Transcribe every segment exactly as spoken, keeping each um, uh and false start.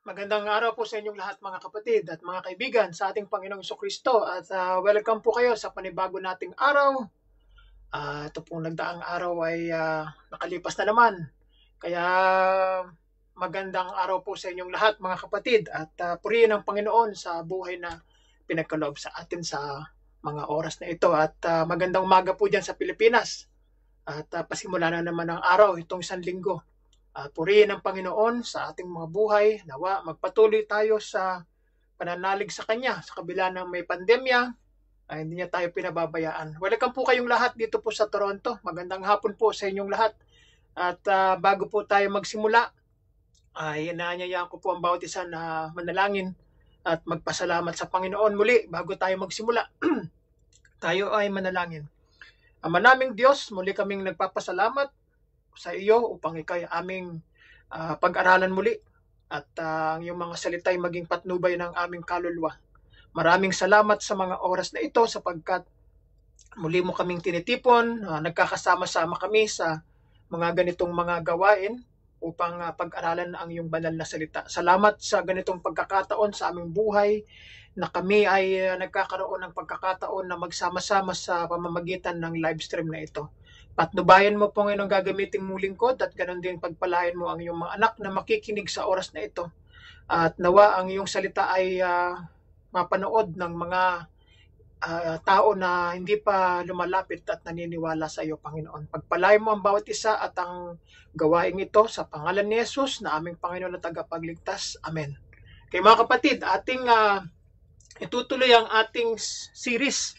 Magandang araw po sa inyong lahat mga kapatid at mga kaibigan sa ating Panginoong Jesucristo at uh, welcome po kayo sa panibago nating araw. Uh, ito pong nagdaang araw ay uh, nakalipas na naman. Kaya magandang araw po sa inyong lahat mga kapatid at uh, purihin ang Panginoon sa buhay na pinagkaloob sa atin sa mga oras na ito. At uh, magandang umaga po dyan sa Pilipinas. At uh, pasimula na naman ang araw itong isang linggo. Uh, purihin ang Panginoon sa ating mga buhay. Nawa, magpatuloy tayo sa pananalig sa Kanya sa kabila ng may pandemya. Uh, hindi niya tayo pinababayaan. Welcome po kayong lahat dito po sa Toronto. Magandang hapon po sa inyong lahat. At uh, bago po tayo magsimula, ay uh, inaanyayaan ko po ang bawat isa na manalangin at magpasalamat sa Panginoon muli bago tayo magsimula. Tayo ay manalangin. Ama naming Diyos, muli kaming nagpapasalamat sa iyo upang ikay aming uh, pag-aralan muli at uh, ang iyong mga salita ay maging patnubay ng aming kaluluwa. Maraming salamat sa mga oras na ito sapagkat muli mo kaming tinitipon, uh, nagkakasama-sama kami sa mga ganitong mga gawain upang uh, pag-aralan ang iyong banal na salita. Salamat sa ganitong pagkakataon sa aming buhay na kami ay uh, nagkakaroon ng pagkakataon na magsama-sama sa pamamagitan ng live stream na ito. Patnubayan mo po ngayon ang gagamitin mong lingkod at ganun din pagpalain mo ang iyong mga anak na makikinig sa oras na ito. At nawa ang iyong salita ay uh, mapanood ng mga uh, tao na hindi pa lumalapit at naniniwala sa iyo, Panginoon. Pagpalain mo ang bawat isa at ang gawain ito sa pangalan ni Jesus na aming Panginoon at tagapagligtas. Amen. Kaya mga kapatid, ating uh, itutuloy ang ating series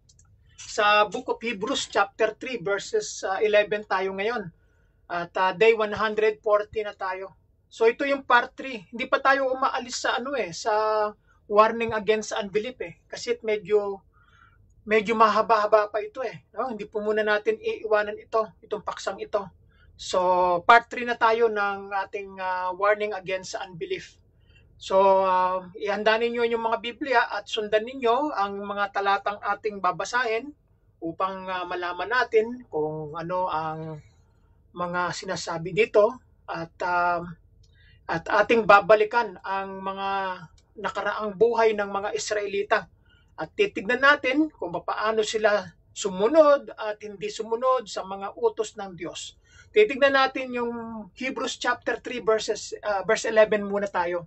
sa Book of Hebrews chapter three verses uh, eleven tayo ngayon. At uh, day one hundred forty na tayo. So ito yung part three. Hindi pa tayo umaalis sa ano eh, sa warning against unbelief eh. Kasi medyo medyo mahaba-haba pa ito eh. No? Hindi po muna natin iiwanan ito, itong paksang ito. So part three na tayo ng ating uh, warning against unbelief. So uh, ihanda ninyo yung mga Biblia at sundan ninyo ang mga talatang ating babasahin upang uh, malaman natin kung ano ang mga sinasabi dito at uh, at ating babalikan ang mga nakaraang buhay ng mga Israelita at titignan natin kung paano sila sumunod at hindi sumunod sa mga utos ng Diyos. Titignan natin yung Hebrews chapter three verses uh, verse eleven muna tayo.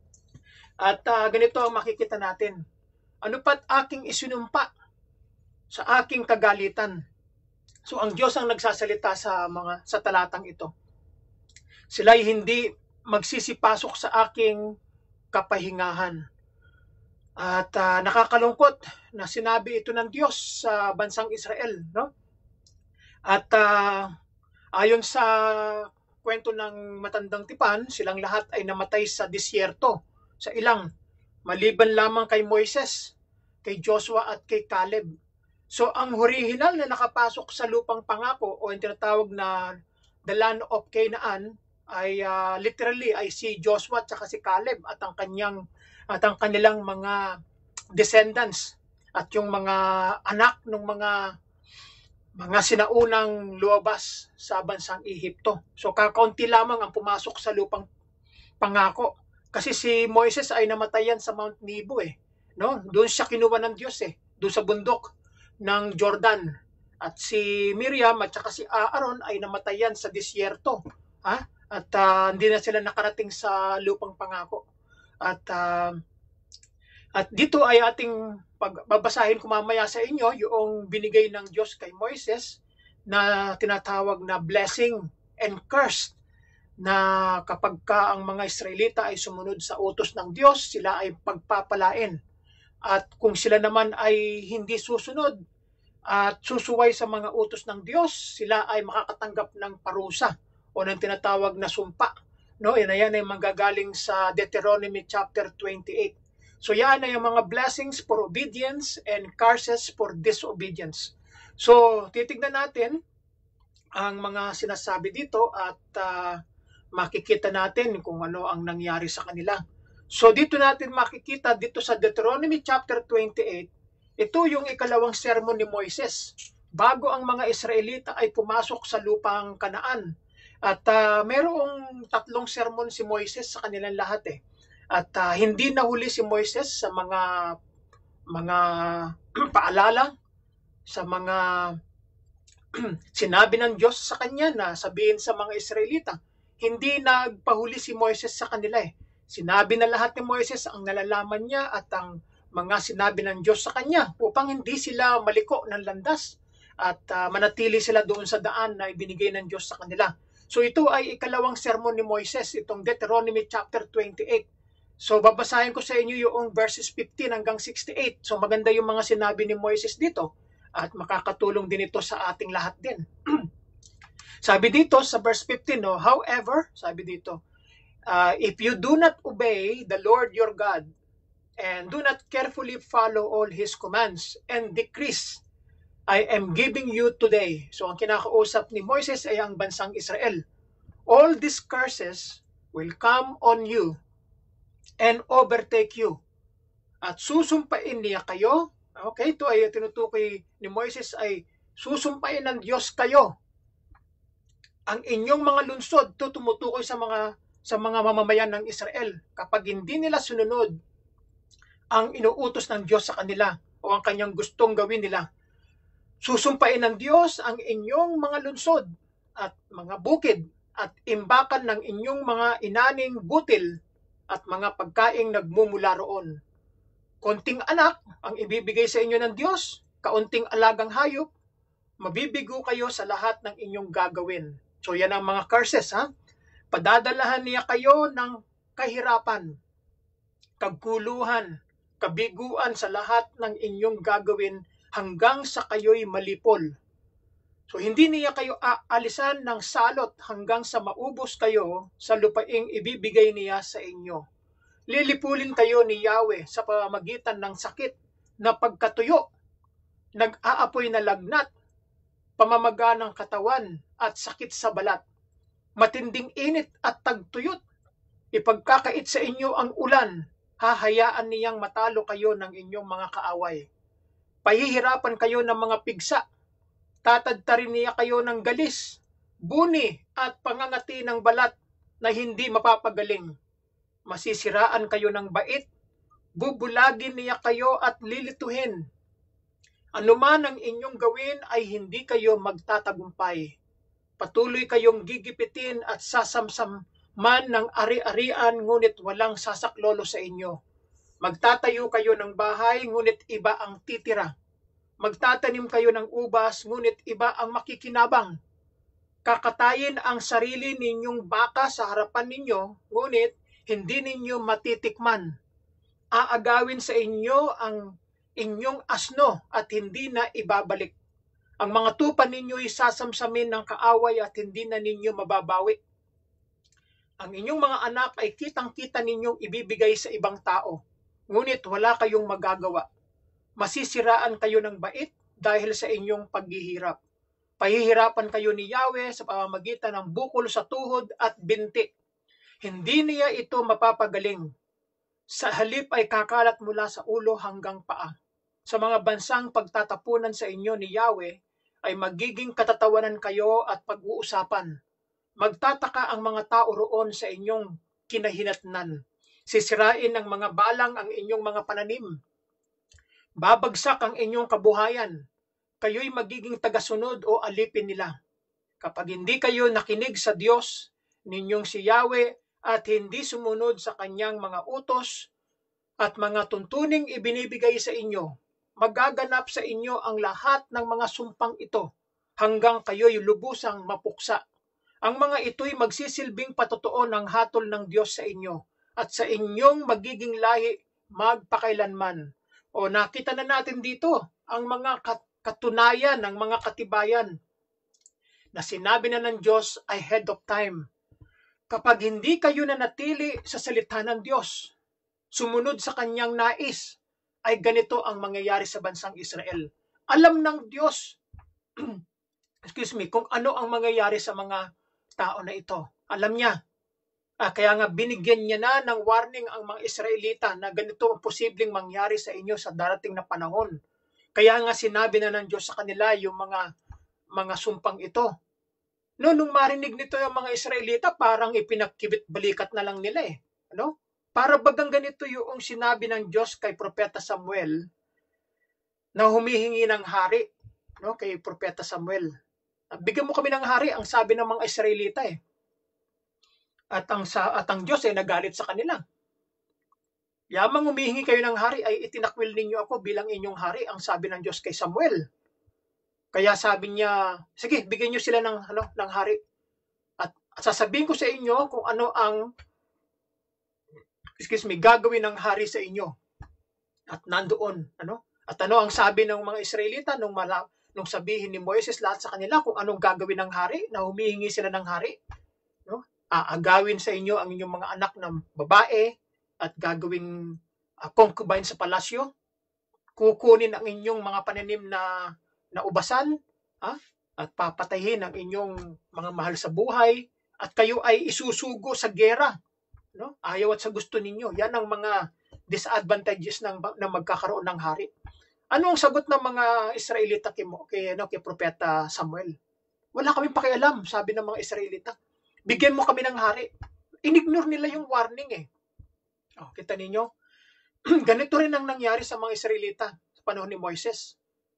At uh, ganito ang makikita natin. Ano pa't aking isinumpa sa aking kagalitan. So ang Diyos ang nagsasalita sa mga sa talatang ito. Sila'y hindi magsisipasok sa aking kapahingahan. At uh, nakakalungkot na sinabi ito ng Diyos sa bansang Israel, no? At uh, ayon sa kwento ng matandang tipan, silang lahat ay namatay sa disyerto, sa ilang, maliban lamang kay Moises, kay Joshua at kay Caleb. So ang original na nakapasok sa lupang pangako o yung tinatawag na the land of Canaan ay uh, literally ay si Joshua at si Caleb at ang kanyang at ang kanilang mga descendants at yung mga anak ng mga mga sinaunang luwabas sa bansang Ehipto. So kakaunti lamang ang pumasok sa lupang pangako kasi si Moises ay namatayan sa Mount Nebo eh, no? Doon siya kinuha ng Diyos eh, doon sa bundok ng Jordan. At si Miriam at saka si Aaron ay namatayan sa disyerto. Ha? At uh, hindi na sila nakarating sa lupang pangako. At uh, at dito ay ating pagbabasahin ko mamaya sa inyo yung binigay ng Diyos kay Moises na tinatawag na blessing and curse, na kapag ka ang mga Israelita ay sumunod sa utos ng Diyos, sila ay pagpapalain. At kung sila naman ay hindi susunod at susuway sa mga utos ng Diyos, sila ay makakatanggap ng parusa o ng tinatawag na sumpa. No, yan yan ay manggagaling sa Deuteronomy chapter twenty-eight. So yan ay yung mga blessings for obedience and curses for disobedience. So titignan natin ang mga sinasabi dito at uh, makikita natin kung ano ang nangyari sa kanila. So dito natin makikita dito sa Deuteronomy chapter twenty-eight, ito yung ikalawang sermon ni Moises bago ang mga Israelita ay pumasok sa lupang Kanaan. At uh, merong tatlong sermon si Moises sa kanilang lahat eh. At uh, hindi nahuli si Moises sa mga mga paalala, sa mga sinabi ng Diyos sa kanya na sabihin sa mga Israelita. Hindi nagpahuli si Moises sa kanila eh. Sinabi na lahat ni Moises ang nalalaman niya at ang mga sinabi ng Diyos sa kanya upang hindi sila maliko ng landas at uh, manatili sila doon sa daan na ibinigay ng Diyos sa kanila. So ito ay ikalawang sermon ni Moises, itong Deuteronomy chapter twenty-eight. So babasahin ko sa inyo yung verses fifteen hanggang sixty-eight. So maganda yung mga sinabi ni Moises dito at makakatulong din ito sa ating lahat din. Sabi dito sa verse fifteen, no, however, sabi dito, uh, if you do not obey the Lord your God and do not carefully follow all His commands and decrees I am giving you today. So ang kinakausap ni Moises ay ang bansang Israel. All these curses will come on you and overtake you. At susumpain niya kayo. Okay, ito ay tinutukoy ni Moises ay susumpain ng Diyos kayo. Ang inyong mga lungsod, ito tumutukoy sa mga sa mga mamamayan ng Israel. Kapag hindi nila sununod ang inuutos ng Diyos sa kanila o ang kanyang gustong gawin nila, susumpain ng Diyos ang inyong mga lungsod at mga bukid at imbakan ng inyong mga inaning butil at mga pagkaing nagmumula roon. Konting anak ang ibibigay sa inyo ng Diyos, kaunting alagang hayop, mabibigo kayo sa lahat ng inyong gagawin. So yan ang mga curses, ha? Padadalahan niya kayo ng kahirapan, kaguluhan, kabiguan sa lahat ng inyong gagawin hanggang sa kayo'y malipol. So hindi niya kayo aalisan ng salot hanggang sa maubos kayo sa lupaing ibibigay niya sa inyo. Lilipulin kayo ni Yahweh sa pamamagitan ng sakit na pagkatuyo, nag-aapoy na lagnat, pamamaga ng katawan at sakit sa balat, matinding init at tagtuyot. Ipagkakait sa inyo ang ulan, hahayaan niyang matalo kayo ng inyong mga kaaway. Pahihirapan kayo ng mga pigsa, tatadtarin niya kayo ng galis, buni at pangangati ng balat na hindi mapapagaling. Masisiraan kayo ng bait, bubulagin niya kayo at lilituhin. Anuman ang inyong gawin ay hindi kayo magtatagumpay. Patuloy kayong gigipitin at sasamsam man ng ari-arian ngunit walang sasaklolo sa inyo. Magtatayo kayo ng bahay ngunit iba ang titira. Magtatanim kayo ng ubas ngunit iba ang makikinabang. Kakatayin ang sarili ninyong baka sa harapan ninyo ngunit hindi ninyo matitikman. Aagawin sa inyo ang inyong asno at hindi na ibabalik. Ang mga tupa ninyo'y sasamsamin ng kaaway at hindi na ninyo mababawi. Ang inyong mga anak ay kitang-kita ninyong ibibigay sa ibang tao, ngunit wala kayong magagawa. Masisiraan kayo ng bait dahil sa inyong paghihirap. Pahihirapan kayo ni Yahweh sa pamamagitan ng bukol sa tuhod at binti. Hindi niya ito mapapagaling. Sa halip ay kakalat mula sa ulo hanggang paa. Sa mga bansang pagtatapunan sa inyo ni Yahweh, ay magiging katatawanan kayo at pag-uusapan. Magtataka ang mga tao roon sa inyong kinahinatnan. Sisirain ng mga balang ang inyong mga pananim. Babagsak ang inyong kabuhayan. Kayo'y magiging tagasunod o alipin nila. Kapag hindi kayo nakinig sa Diyos, ninyong si Yahweh, at hindi sumunod sa kanyang mga utos at mga tuntuning ibinibigay sa inyo, magaganap sa inyo ang lahat ng mga sumpang ito hanggang kayo'y lubusang mapuksa. Ang mga ito'y magsisilbing patotoo ng hatol ng Diyos sa inyo at sa inyong magiging lahi magpakailanman. O nakita na natin dito ang mga katunayan, ng mga katibayan na sinabi na ng Diyos ahead of time. Kapag hindi kayo nanatili sa salita ng Diyos, sumunod sa kanyang nais, ay ganito ang mangyayari sa bansang Israel. Alam ng Diyos, excuse me, kung ano ang mangyayari sa mga tao na ito. Alam niya. Ah, kaya nga binigyan niya na ng warning ang mga Israelita na ganito ang posibleng mangyari sa inyo sa darating na panahon. Kaya nga sinabi na ng Diyos sa kanila yung mga mga sumpang ito. No, nung marinig nito yung mga Israelita, parang ipinagkibit balikat na lang nila eh. Ano? Para bagang ganito yung sinabi ng Diyos kay Propeta Samuel na humihingi ng hari, no, kay Propeta Samuel. Bigyan mo kami ng hari, ang sabi ng mga Israelita eh. At ang, sa, at ang Diyos ay nagalit sa kanila. Yamang humihingi kayo ng hari ay itinakwil ninyo ako bilang inyong hari, ang sabi ng Diyos kay Samuel. Kaya sabi niya, sige, bigyan niyo sila ng, ano, ng hari. At, at sasabihin ko sa inyo kung ano ang, excuse me, gagawin ng hari sa inyo. At nandoon, ano? At ano ang sabi ng mga Israelita nung, mala, nung sabihin ni Moises lahat sa kanila kung anong gagawin ng hari, na humihingi sila ng hari. No? Aagawin sa inyo ang inyong mga anak ng babae at gagawing uh, concubine sa palasyo. Kukunin ang inyong mga pananim na, na ubasan, ha? At papatayin ang inyong mga mahal sa buhay, at kayo ay isusugo sa gera. No? Ayaw at sa gusto ninyo. Yan ang mga disadvantages ng, ng magkakaroon ng hari. Ano ang sagot ng mga Israelita kay, kay, ano, kay Propeta Samuel? Wala kaming pakialam, sabi ng mga Israelita. Bigyan mo kami ng hari. Inignore nila yung warning eh. Oh, kita ninyo? Ganito rin ang nangyari sa mga Israelita sa panahon ni Moises.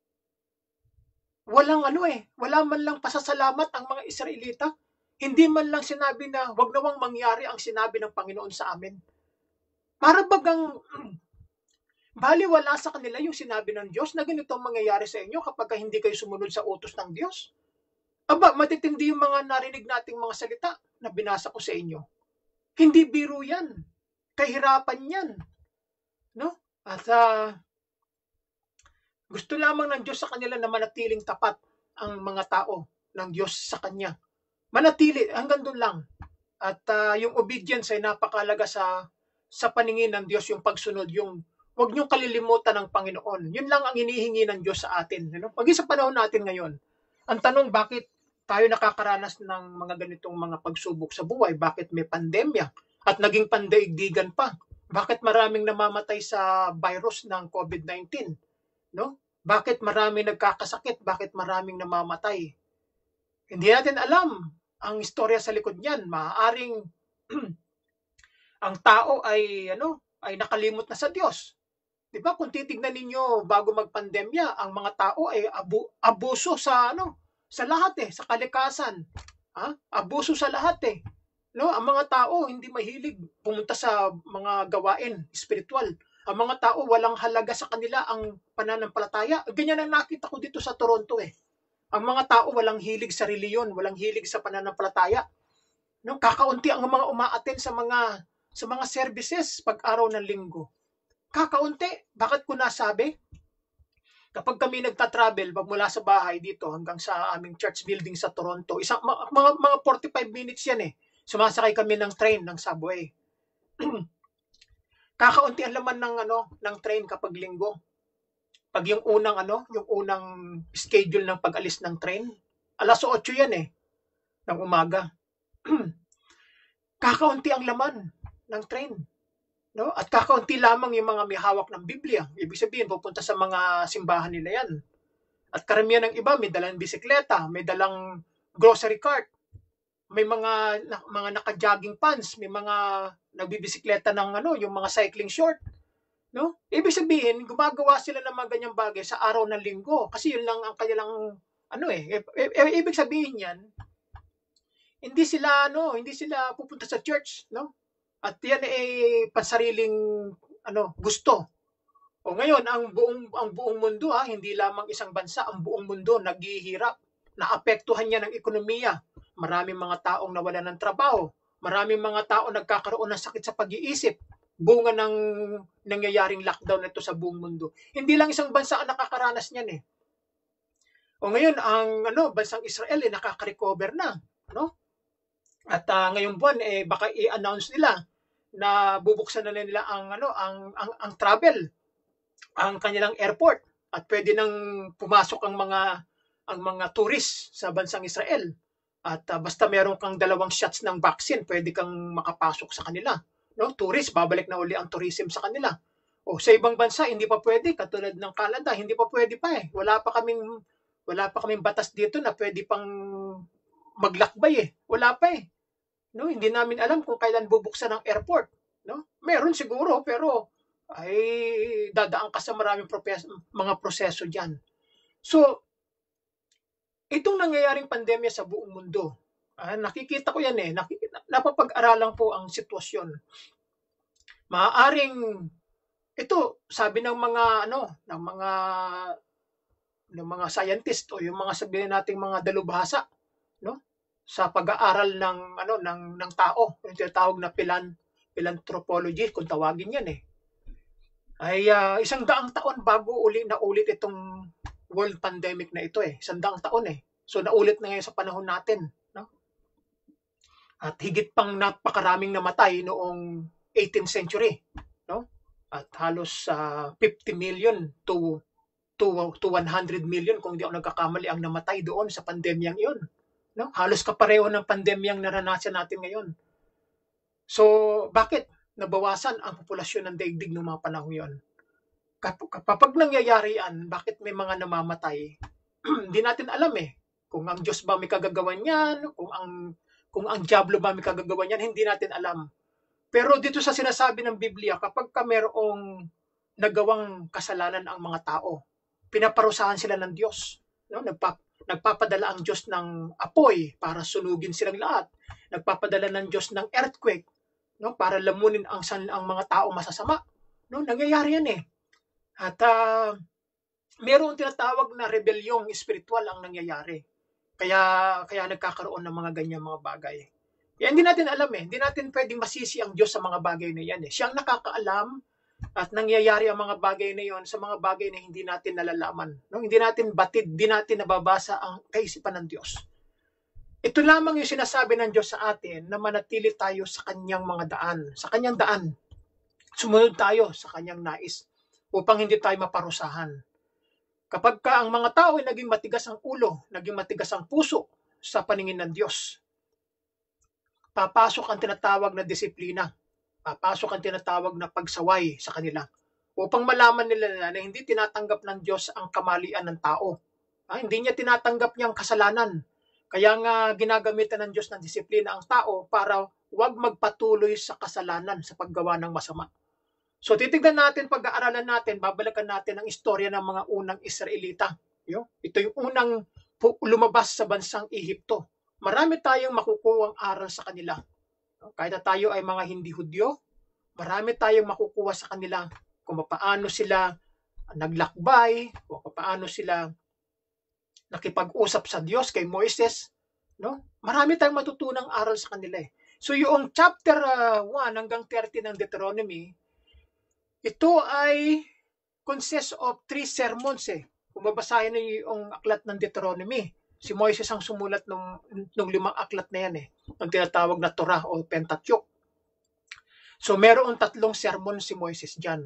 Walang ano eh, wala man lang pasasalamat ang mga Israelita. Hindi man lang sinabi na wag nawang mangyari ang sinabi ng Panginoon sa amin. Para bagang baliwala sa kanila yung sinabi ng Diyos na ganito ang mangyayari sa inyo kapag hindi kayo sumunod sa utos ng Diyos. Aba, matitindi yung mga narinig nating mga salita na binasa ko sa inyo. Hindi biro yan. Kahirapan yan. No? At uh, gusto lamang ng Diyos sa kanila na manatiling tapat ang mga tao ng Diyos sa Kanya. Manatili, hanggang doon lang. At uh, yung obedience ay napakalaga sa, sa paningin ng Diyos, yung pagsunod, yung huwag niyong kalilimutan ng Panginoon. Yun lang ang hinihingi ng Diyos sa atin. You know? Pag sa panahon natin ngayon, ang tanong, bakit tayo nakakaranas ng mga ganitong mga pagsubok sa buhay? Bakit may pandemya? At naging pandaigdigan pa. Bakit maraming namamatay sa virus ng COVID nineteen? No? Bakit maraming nagkakasakit? Bakit maraming namamatay? Hindi natin alam ang istorya sa likod niyan. Maaaring ang tao ay ano, ay nakalimot na sa Diyos. 'Di ba? Kung titignan ninyo bago magpandemya, ang mga tao ay abu, abuso sa ano, sa lahat eh, sa kalikasan. Ha? Abuso sa lahat eh. No, ang mga tao hindi mahilig pumunta sa mga gawain spiritual. Ang mga tao walang halaga sa kanila ang pananampalataya. Ganyan ang nakita ko dito sa Toronto eh. Ang mga tao walang hilig sa reliyon, walang hilig sa pananampalataya. No, kakaunti ang mga umaattend sa mga sa mga services pag araw ng linggo. Kakaunti. Bakit ko nasabi? Kapag kami nagta-travel mula sa bahay dito hanggang sa aming church building sa Toronto, isang mga mga forty-five minutes yan eh. Sumasakay kami ng train, ng subway. Kakaunti ang laman ng ano, ng train kapag linggo. Pag yung unang ano, yung unang schedule ng pag-alis ng train, alas otso yan eh, ng umaga. Kakaunti ang laman ng train. No? At kakaunti lamang yung mga may hawak ng Biblia. Ibig sabihin, pupunta sa mga simbahan nila yan. At karamihan ng iba, may dalang bisikleta, may dalang grocery cart, may mga na, mga naka-jogging pants, may mga nagbibisikleta ng ano, yung mga cycling short. No? Ibig sabihin, gumagawa sila ng mga ganyang bagay sa araw ng linggo kasi yun lang ang kanilang ano eh. E, e, e, ibig sabihin yan, hindi sila ano, hindi sila pupunta sa church, no? At yan ay pansariling ano, gusto. O ngayon, ang buong ang buong mundo ha, hindi lamang isang bansa, ang buong mundo naghihirap. Naapektuhan niya ng ekonomiya. Maraming mga taong nawalan ng trabaho. Maraming mga tao nagkakaroon ng sakit sa pag-iisip. Bunga ng nangyayaring lockdown nito sa buong mundo. Hindi lang isang bansa ang nakakaranas niyan eh. O ngayon, ang ano, bansang Israel eh nakaka-recover na, no? At uh, ngayong buwan eh baka i-announce nila na bubuksan na nila ang ano, ang ang, ang travel, ang kanilang airport at pwede nang pumasok ang mga ang mga tourist sa bansang Israel. At uh, basta meron kang dalawang shots ng vaccine, pwede kang makapasok sa kanila. No, tourist, babalik na uli ang tourism sa kanila. O sa ibang bansa hindi pa pwede, katulad ng Canada, hindi pa pwede pa eh. Wala pa kaming wala pa kaming batas dito na pwede pang maglakbay eh. Wala pa eh. No, hindi namin alam kung kailan bubuksan ang airport, no? meron siguro, pero ay dadaan ka sa maraming propes mga proseso diyan. So, itong nangyayaring pandemya sa buong mundo, ah, nakikita ko 'yan, eh, nakikita napapag-aralan ko ang sitwasyon. Maaaring ito, sabi ng mga ano, ng mga ng mga scientist o yung mga sabihin nating mga dalubhasa, no? Sa pag-aaral ng ano ng ng tao, yung tinatawag na philan philanthropology kung tawagin 'yan, eh. Ay uh, isang daang taon bago uli na ulit itong world pandemic na ito, eh. Isang daang taon, eh. So naulit na ngayon sa panahon natin, no? At higit pang napakaraming namatay noong eighteenth century, no? At halos uh, fifty million to to to one hundred million kung di ako nagkakamali ang namatay doon sa pandemyang 'yon, no? Halos kapareho ng pandemyang naranasan natin ngayon. So, bakit nabawasan ang populasyon ng daigdig ng mga panahon 'yon? Kapag nangyayari 'yan, bakit may mga namamatay? Hindi natin alam, eh. Kung ang Diyos ba may kagagawan niyan, kung ang kung ang diablo ba may kagagawan niyan, hindi natin alam. Pero dito sa sinasabi ng Biblia, kapag ka mayroong nagawang kasalanan ang mga tao, pinaparusahan sila ng Diyos. No? Nagpa, nagpapadala ang Diyos ng apoy para sunugin silang lahat. Nagpapadala ng Diyos ng earthquake, no? Para lamunin ang, ang mga tao masasama. No? Nangyayari yan, eh. At uh, mayroong tinatawag na rebelyong espiritual ang nangyayari. Kaya, kaya nagkakaroon ng mga ganyan mga bagay. Kaya hindi natin alam, eh. Hindi natin pwedeng masisi ang Diyos sa mga bagay na yan, eh. Siyang nakakaalam at nangyayari ang mga bagay na yon sa mga bagay na hindi natin nalalaman. No? Hindi natin batid, hindi natin nababasa ang kaisipan ng Diyos. Ito lamang yung sinasabi ng Diyos sa atin na manatili tayo sa kanyang mga daan, sa kanyang daan. Sumunod tayo sa kanyang nais upang hindi tayo maparusahan. Kapag ka ang mga tao ay naging matigas ang ulo, naging matigas ang puso sa paningin ng Diyos, papasok ang tinatawag na disiplina. Papasok ang tinatawag na pagsaway sa kanila upang malaman nila na hindi tinatanggap ng Diyos ang kamalian ng tao. Ah, hindi niya tinatanggap niyang kasalanan. Kaya nga ginagamitan ng Diyos ng disiplina ang tao para huwag magpatuloy sa kasalanan sa paggawa ng masama. So titignan natin, pag-aaralan natin, babalikan natin ang istorya ng mga unang Israelita. Ito yung unang lumabas sa bansang Ehipto. Marami tayong makukuhang aral sa kanila. Kahit na tayo ay mga hindi Hudyo, marami tayong makukuha sa kanila kung paano sila naglakbay, kung paano sila nakipag-usap sa Diyos kay Moises. No? Marami tayong matutunang aral sa kanila. Eh. So yung chapter uh, one hanggang thirty ng Deuteronomy, ito ay consists of three sermons. Eh. Kung babasahin niyo yung aklat ng Deuteronomy, si Moises ang sumulat ng, ng limang aklat na yan, eh, ang tinatawag na Torah o Pentateuch. So, meron tatlong sermon si Moises dyan.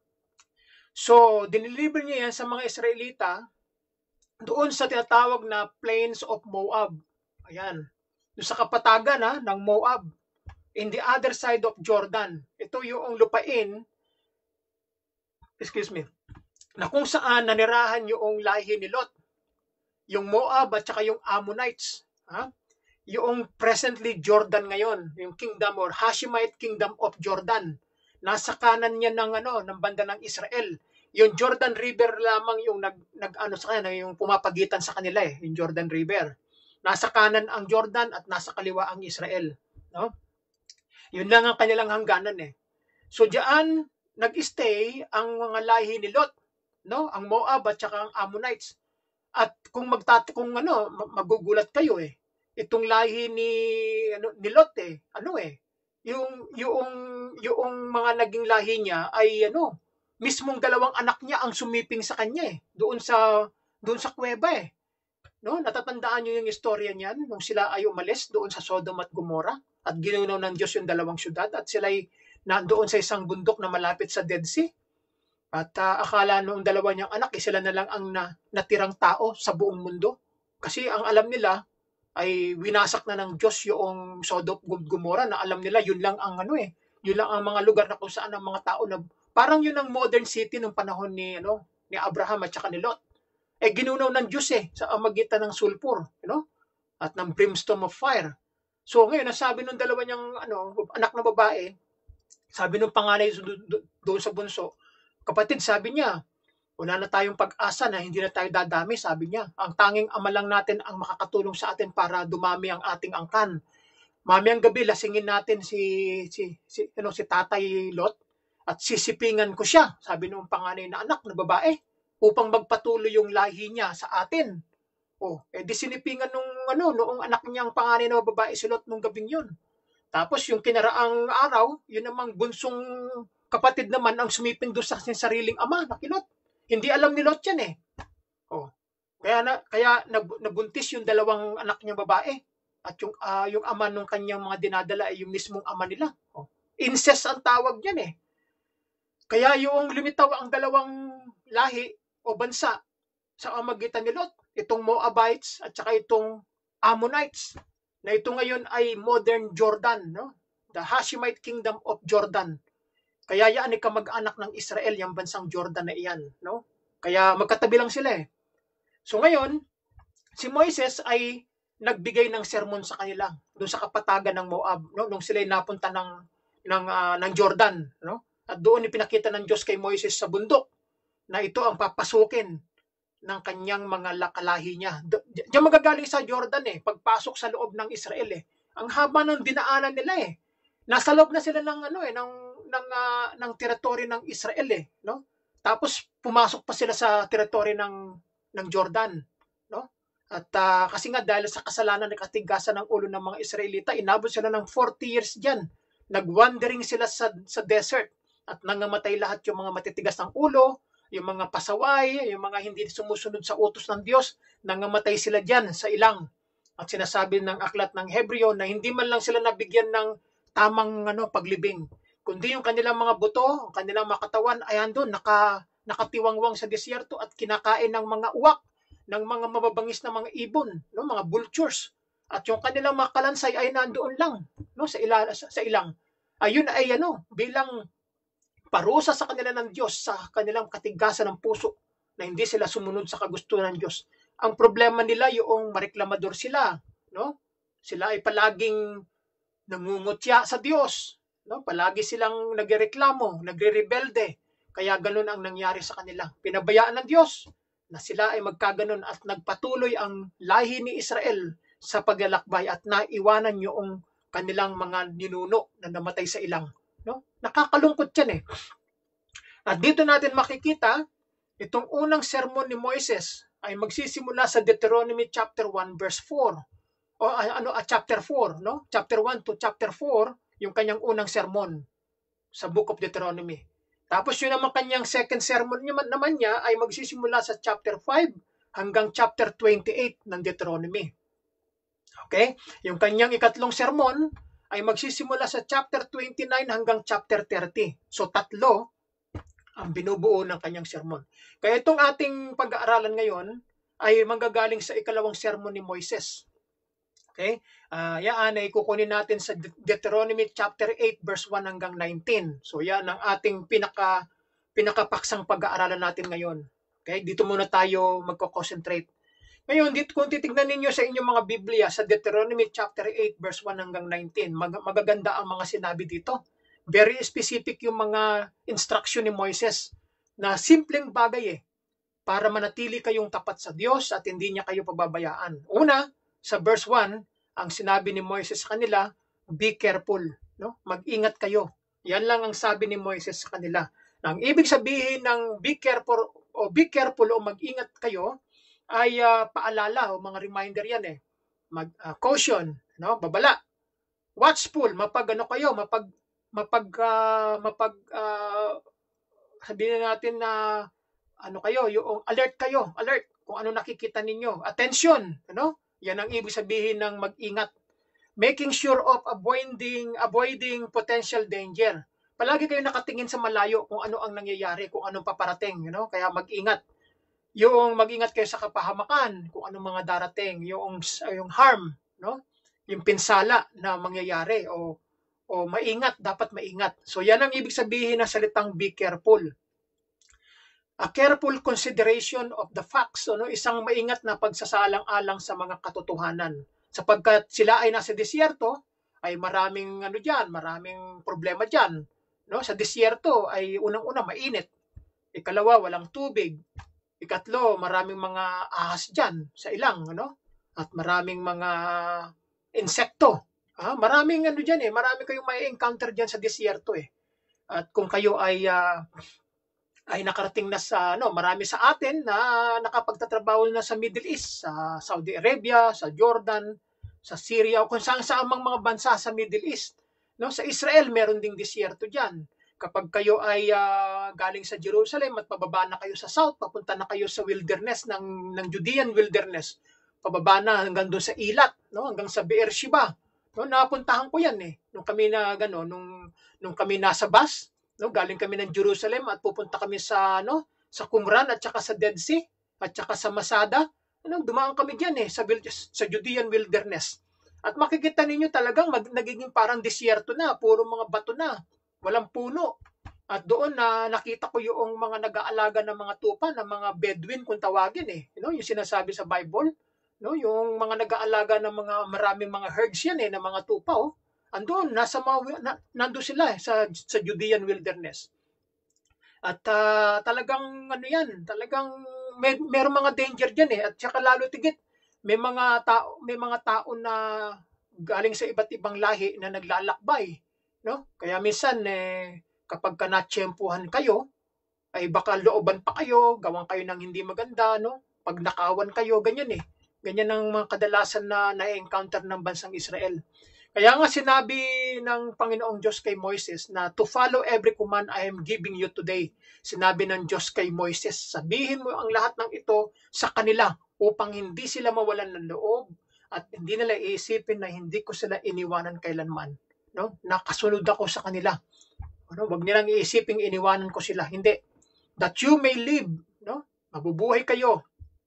So, diniliver niya yan sa mga Israelita doon sa tinatawag na Plains of Moab. Ayan. Doon sa kapatagan ha, ng Moab. In the other side of Jordan. Ito yung lupain, excuse me, na kung saan nanirahan yung lahi ni Lot. Yung Moab at saka yung Ammonites, ha? Yung presently Jordan ngayon, yung kingdom or Hashemite kingdom of Jordan, nasa kanan niya ng ano, ng banda ng Israel. Yung Jordan River lamang yung nag, nag ano sa kanila, yung pumapagitan sa kanila eh, yung Jordan River. Nasa kanan ang Jordan at nasa kaliwa ang Israel, no? Yun lang ang kanilang hangganan eh. So diyan nag-stay ang mga lahi ni Lot, no? Ang Moab at saka ang Ammonites. At kung magtat kung ano, magugulat kayo eh. Itong lahi ni ano ni Lot eh, ano eh, yung yung yung mga naging lahi niya ay ano, mismong dalawang anak niya ang sumiping sa kanya eh, doon sa doon sa kuweba eh. No, natatandaan niyo yung istorya niyan nung sila ay umalis doon sa Sodom at Gomorrah at ginunaw ng Diyos yung dalawang syudad at sila ay nandoon sa isang bundok na malapit sa Dead Sea. At uh, akala noong dalawa niyang anak, eh, sila na lang ang na, natirang tao sa buong mundo. Kasi ang alam nila ay winasak na ng Diyos yung Sodom at Gomorrah na alam nila yun lang ang ano eh, yun lang ang mga lugar na kung saan ang mga tao na parang yun ang modern city nung panahon ni ano ni Abraham at saka ni Lot. Eh ginunaw ng Diyos eh sa magitan ng sulfur, you know? At ng brimstone of fire. So ngayon nasabi nung dalawa niyang ano anak na babae, Sabi ng panganay do- do- doon sa bunso, kapatid, sabi niya, wala na tayong pag-asa na hindi na tayo dadami, sabi niya. Ang tanging ama lang natin ang makakatulong sa atin para dumami ang ating angkan. Mamayang gabi, lasingin natin si, si, si, ano, si Tatay Lot at sisipingan ko siya, sabi ng panganay na anak na babae, upang magpatuloy yung lahi niya sa atin. Oh, eh di sinipingan nung ano, noong anak niyang panganay na babae si Lot nung gabing yun. Tapos yung kinaraang araw, yun namang bunsong kapatid naman ang sumiping doon sa sariling ama na kilot. Hindi alam ni Lot yan eh. Oh. Kaya na kaya nabuntis yung dalawang anak niya babae at yung uh, yung ama nung kanyang mga dinadala ay yung mismong ama nila. Oh. Incest ang tawag niyan eh. Kaya yung lumitaw ang dalawang lahi o bansa sa pamagitan ni Lot, itong Moabites at saka itong Ammonites, na ito ngayon ay modern Jordan, no? The Hashemite Kingdom of Jordan. Kaya yan ay kamag-anak ng Israel, yung bansang Jordan na iyan, no? Kaya magkatabi lang sila eh. So ngayon, si Moises ay nagbigay ng sermon sa kanila doon sa kapatagan ng Moab, no? Nung sila ay napunta ng ng uh, ng Jordan, no? At doon ipinakita ng Diyos kay Moises sa bundok na ito ang papasukin ng kanyang mga lakalahi niya. Diyan magagaling sa Jordan eh, pagpasok sa loob ng Israel eh. Ang haba ng dinaanan nila eh. Nasa loob na sila ng ano eh, ng ng uh, ng teritoryo ng Israel eh, no? Tapos pumasok pa sila sa teritoryo ng ng Jordan, no? At uh, kasi nga dahil sa kasalanan ng katigasan ng ulo ng mga Israelita, inabot sila ng forty years diyan. Nagwandering sila sa sa desert at nangamatay lahat yung mga matitigas ng ulo, yung mga pasaway, yung mga hindi sumusunod sa utos ng Diyos, nangamatay sila diyan sa ilang. At sinasabi ng aklat ng Hebreo na hindi man lang sila nabigyan ng tamang ano paglibing, kundi yung kanilang mga buto, ang kanilang mga katawan ay andun, naka, nakatiwangwang sa disyerto at kinakain ng mga uwak, ng mga mababangis na mga ibon, no, mga vultures. At yung kanilang mga kalansay ay nandoon lang, no, sa, ila, sa, sa ilang. Ayun ay ano, bilang parusa sa kanila ng Diyos sa kanilang katigasan ng puso na hindi sila sumunod sa kagustuhan ng Diyos. Ang problema nila yung mareklamador sila, no? Sila ay palaging nangungutya sa Diyos, no? Palagi silang nagrereklamo, nagrerebelde. Kaya ganun ang nangyari sa kanila. Pinabayaan ng Diyos na sila ay magkaganon at nagpatuloy ang lahi ni Israel sa paglalakbay at naiwanan yung kanilang mga ninuno na namatay sa ilang. No? Nakakalungkot yan eh. At dito natin makikita, itong unang sermon ni Moises ay magsisimula sa Deuteronomy chapter one verse four. O ano, uh, chapter four, no? Chapter one to chapter four, yung kanyang unang sermon sa Book of Deuteronomy. Tapos yun naman kanyang second sermon naman niya ay magsisimula sa chapter five hanggang chapter twenty-eight ng Deuteronomy. Okay? Yung kanyang ikatlong sermon ay magsisimula sa chapter twenty-nine hanggang chapter thirty. So tatlo ang binubuo ng kanyang sermon. Kaya itong ating pag-aaralan ngayon ay manggagaling sa ikalawang sermon ni Moises. Okay? Uh, yan ay kukunin natin sa Deuteronomy chapter eight verse one hanggang nineteen. So yan ang ating pinaka pinakapaksang pag-aaralan natin ngayon. Okay? Dito muna tayo magko-concentrate. Ngayon, dito kung titignan ninyo sa inyong mga Biblia sa Deuteronomy chapter eight verse one hanggang nineteen, mag- magaganda ang mga sinabi dito. Very specific yung mga instruction ni Moises na simpleng bagay eh para manatili kayong tapat sa Diyos at hindi niya kayo pababayaan. Una, sa verse one, ang sinabi ni Moises sa kanila, be careful, no? Mag-ingat kayo. Yan lang ang sabi ni Moises sa kanila. Ang ibig sabihin ng be careful o be careful o mag-ingat kayo ay uh, paalala o mga reminder yan eh. Mag, uh, caution, no? Babala. Watchful, mapag ano kayo, mapag mapag uh, mapag uh, sabihin natin na ano kayo, yung alert kayo, alert kung ano nakikita ninyo. Attention, ano? Yan ang ibig sabihin ng mag-ingat. Making sure of avoiding avoiding potential danger. Palagi kayo nakatingin sa malayo kung ano ang nangyayari, kung anong paparating, you know? Kaya mag-ingat. Yung mag-ingat kayo sa kapahamakan, kung anong mga darating, yung yung harm, no? Yung pinsala na mangyayari o o maingat, dapat maingat. So yan ang ibig sabihin ng salitang be careful. A careful consideration of the facts, ano, isang maingat na pagsasalang-alang sa mga katotohanan. Sapagkat sila ay nasa disyerto, ay maraming ano diyan, maraming problema diyan, No? Sa disyerto ay unang-una mainit. Ikalawa, walang tubig. Ikatlo, maraming mga ahas dyan sa ilang, ano? At maraming mga insekto. Ah, maraming ano dyan eh, marami kayong may encounter dyan sa disyerto eh. At kung kayo ay uh, ay nakarating na sa ano, marami sa atin na nakapagtatrabaho na sa Middle East, sa Saudi Arabia, sa Jordan, sa Syria, o kung saan saan mga bansa sa Middle East. No, sa Israel meron ding disyerto diyan. Kapag kayo ay uh, galing sa Jerusalem at pababa na kayo sa south, papunta na kayo sa wilderness ng ng Judean wilderness. Pababa na hanggang doon sa Ilat, no, hanggang sa Beersheba. No, napuntahan ko 'yan eh. Nung kami na gano, nung nung kami nasa bus, no, galing kami ng Jerusalem at pupunta kami sa ano, sa Qumran at saka sa Dead Sea at saka sa Masada. Ano, dumaan kami diyan eh sa sa Judean wilderness. At makikita ninyo talagang mag, nagiging parang disyerto na, puro mga bato na, walang puno. At doon na nakita ko yung mga nag-aalaga ng mga tupa, ng mga Bedouin kung tawagin eh. You know, yung sinasabi sa Bible, no, yung mga nag-aalaga ng mga maraming mga herds yan eh, ng mga tupa oh. Andun, nasa mga, na, nando sila eh, sa, sa Judean wilderness. At uh, talagang ano yan, talagang may merong mga danger diyan eh, at saka lalo tigit may mga tao, may mga tao na galing sa iba't ibang lahi na naglalakbay, no? Kaya minsan eh kapag ka natsyempuhan kayo, ay baka looban pa kayo, gawan kayo ng hindi maganda, no? Pag nakawan kayo, ganyan eh. Ganyan ang mga kadalasan na na-encounter ng bansang Israel. Kaya nga sinabi ng Panginoong Diyos kay Moises na to follow every command I am giving you today. Sinabi ng Diyos kay Moises, sabihin mo ang lahat ng ito sa kanila upang hindi sila mawalan ng loob at hindi nila iisipin na hindi ko sila iniwanan kailanman. No? Nakasunod ako sa kanila. Ano? Wag nilang iisipin iniwanan ko sila. Hindi. That you may live. No? Mabubuhay kayo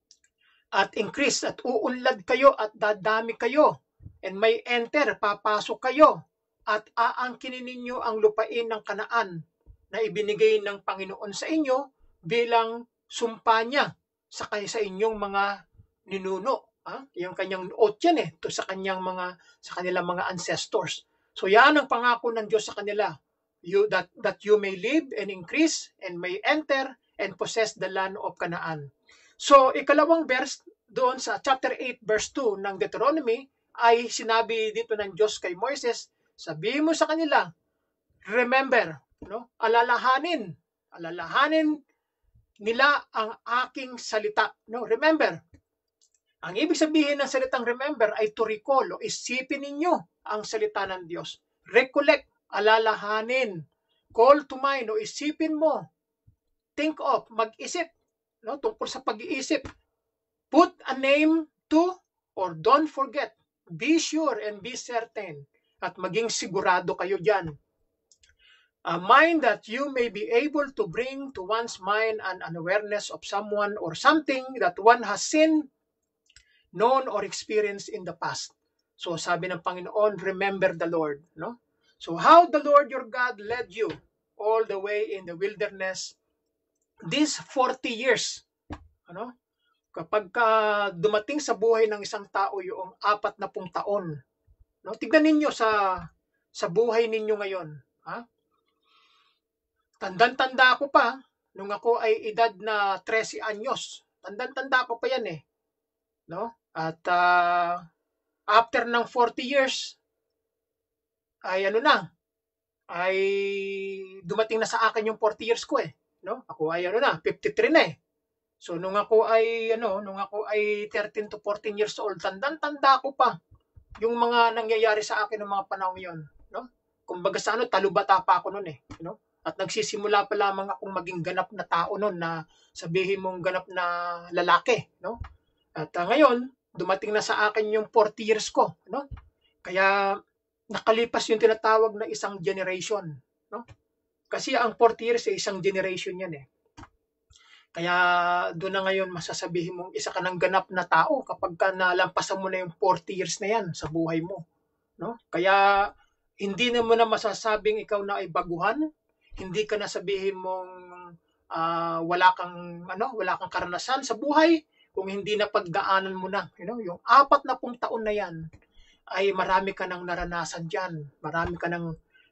at increase at uunlad kayo at dadami kayo. And may enter, papasok kayo at aangkinin ninyo ang lupain ng Kanaan na ibinigay ng Panginoon sa inyo bilang sumpa niya sa, sa inyong mga ninuno. Ha? Yung kanyang oath yan eh, to sa kanyang mga, sa kanilang mga ancestors. So yan ang pangako ng Diyos sa kanila. You, that, that you may live and increase and may enter and possess the land of Canaan. So ikalawang verse doon sa chapter eight verse two ng Deuteronomy, ay sinabi dito ng Diyos kay Moises, sabihin mo sa kanila, remember, no? alalahanin, alalahanin nila ang aking salita. No? Remember, ang ibig sabihin ng salitang remember ay to recall, o isipin ninyo ang salita ng Diyos. Recollect, alalahanin, call to mind, o isipin mo, think of, mag-isip, no? Tungkol sa pag-iisip. Put a name to, or don't forget, be sure and be certain at maging sigurado kayo dyan. A mind that you may be able to bring to one's mind an awareness of someone or something that one has seen, known, or experienced in the past. So sabi ng Panginoon, remember the Lord. No? So how the Lord your God led you all the way in the wilderness these forty years. Ano? Kapag ka dumating sa buhay ng isang tao yung apat na pung taon, no? Tignan ninyo sa sa buhay ninyo ngayon. Ha? Tandang-tanda ako pa, nung ako ay edad na thirteen anyos. Tandang-tanda ko pa yan eh. No? At uh, after ng forty years, ay ano na, ay dumating na sa akin yung forty years ko eh. No? Ako ay ano na, fifty-three na eh. So nung ako ay ano, nung ako ay thirteen to fourteen years old, tandang-tanda ko pa yung mga nangyayari sa akin ng mga panahon 'yon, no? Kumbaga sa ano, talubata pa ako noon eh, no? At nagsisimula pa lamang akong maging ganap na tao noon na sabihin mong ganap na lalaki, no? At uh, ngayon, dumating na sa akin yung forty years ko, no? Kaya nakalipas yung tinatawag na isang generation, no? Kasi ang forty years ay isang generation 'yan eh. Kaya doon na ngayon masasabihin mong isa ka ng ganap na tao kapag ka nalampasan mo na yung forty years na yan sa buhay mo. No? Kaya hindi na mo na masasabing ikaw na ay baguhan, hindi ka na sabihin mong uh, wala kang ano, wala kang karanasan sa buhay kung hindi na pagdaanan mo na, you know, yung apat na pung taon na yan ay marami ka nang naranasan diyan, marami ka nang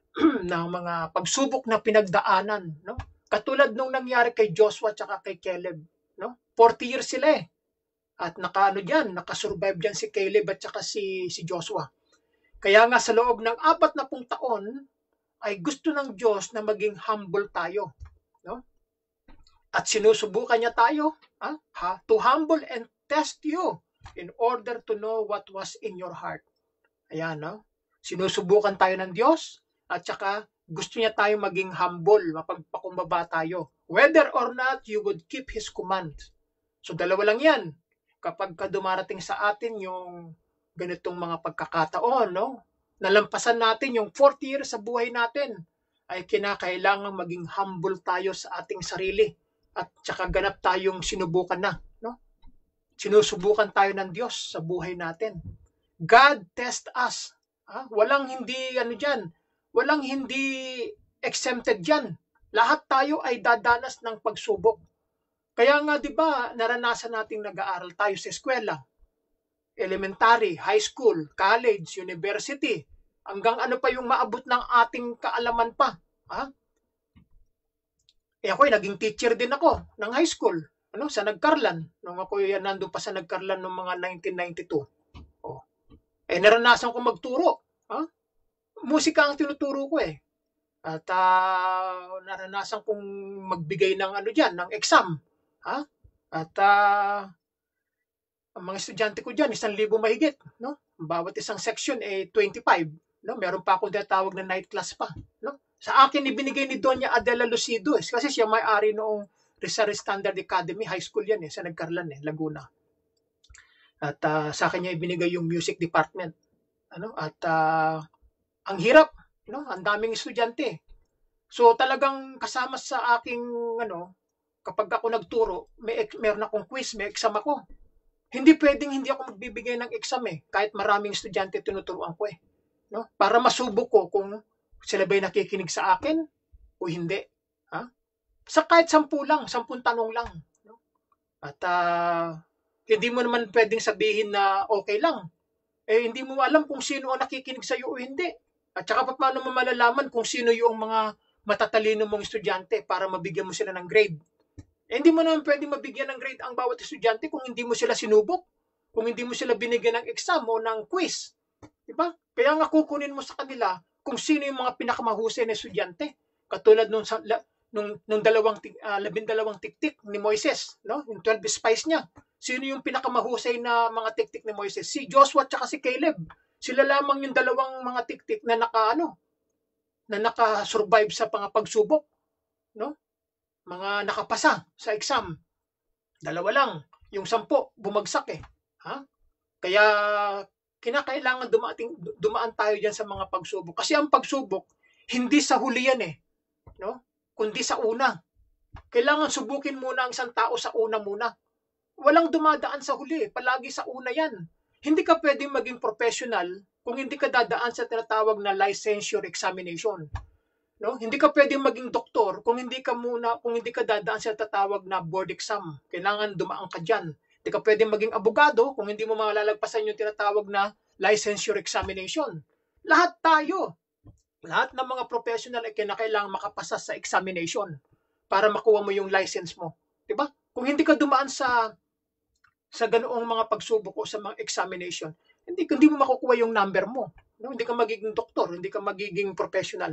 ng mga pagsubok na pinagdaanan, no? Katulad nung nangyari kay Joshua at kay Caleb, no? forty years sila eh. At nakaano diyan, nakasurvive diyan si Caleb at saka si si Joshua. Kaya nga sa loob ng apat na pung taon ay gusto ng Diyos na maging humble tayo, no? At sinusubukan niya tayo, ha? ha? To humble and test you in order to know what was in your heart. Ayan, no? Sinusubukan tayo ng Diyos at saka gusto niya tayo maging humble, mapagpakumbaba tayo. Whether or not you would keep His command. So dalawa lang yan. Kapag ka dumarating sa atin yung ganitong mga pagkakataon, no? Nalampasan natin yung forty years sa buhay natin, ay kinakailangan maging humble tayo sa ating sarili at saka ganap tayong sinubukan na, no? Sinusubukan tayo ng Diyos sa buhay natin. God test us. Ha? Walang hindi ano diyan, walang hindi exempted diyan. Lahat tayo ay dadanas ng pagsubok. Kaya nga 'di ba, naranasan nating nag-aaral tayo sa eskwela. Elementary, high school, college, university, hanggang ano pa yung maabot ng ating kaalaman pa. Ha? Eh ako, naging teacher din ako ng high school, ano, sa Nagkarlan. Nung ako yan nandun pa sa Nagkarlan noong mga nineteen ninety-two. Oh. Eh naranasan ko magturo. Ha? Musika ang tinuturo ko eh. At uh, naranasan kong magbigay ng ano diyan, ng exam. Ha? At uh, ang mga estudyante ko diyan, isang libo mahigit, no? Bawat isang section eh twenty-five, no? Meron pa ako tinatawag na night class pa, no? Sa akin ibinigay ni Doña Adela Lucido eh, kasi siya may-ari noong Rizal Standard Academy, high school yan eh, sa Nagkarlan eh, Laguna. At uh, sa akin niya ibinigay yung music department, ano? At uh, ang hirap, no? Ang daming estudyante. So talagang kasama sa aking ano, kapag ako nagturo, may meron akong quiz, may exam ako. Hindi pwedeng hindi ako magbibigay ng exam eh, kahit maraming estudyante tinuturuan ko eh, no? Para masubok ko kung sila ba'y nakikinig sa akin o hindi, ha? Sa kahit sampu lang, sampung tanong lang, no? At uh, hindi mo naman pwedeng sabihin na okay lang. Eh hindi mo alam kung sino ang nakikinig sa iyo o hindi. At saka paano mo malalaman kung sino yung mga matatalino mong estudyante para mabigyan mo sila ng grade. Eh, hindi mo naman pwedeng mabigyan ng grade ang bawat estudyante kung hindi mo sila sinubok, kung hindi mo sila binigyan ng exam o ng quiz. Diba? Kaya nga kukunin mo sa kanila kung sino yung mga pinakamahusay na estudyante. Katulad nung, nung, nung dalawang, uh, labindalawang tiktik ni Moises, no? Yung twelve spies niya. Sino yung pinakamahusay na mga tiktik ni Moises? Si Joshua at si Caleb. Sila lamang yung dalawang mga tiktik na naka, ano, na naka-survive sa mga pagsubok, no? Mga nakapasa sa exam. Dalawa lang. Yung sampo, bumagsak eh. Ha? Kaya kinakailangan dumating, dumaan tayo dyan sa mga pagsubok. Kasi ang pagsubok, hindi sa huli yan eh. No? Kundi sa una. Kailangan subukin muna ang isang tao sa una muna. Walang dumadaan sa huli. Palagi sa una yan. Hindi ka pwedeng maging professional kung hindi ka dadaan sa tinatawag na licensure examination. No? Hindi ka pwedeng maging doktor kung hindi ka muna, kung hindi ka dadaan sa tatawag na board exam. Kailangan dumaan ka diyan. Hindi ka pwedeng maging abogado kung hindi mo malalagpasan yung tinatawag na licensure examination. Lahat tayo, lahat ng mga professional ay kinakailangan makapasa sa examination para makuha mo yung license mo. Diba? Kung hindi ka dumaan sa sa ganoong mga pagsubok o sa mga examination, hindi, hindi mo makukuha yung number mo. No? Hindi ka magiging doktor, hindi ka magiging professional.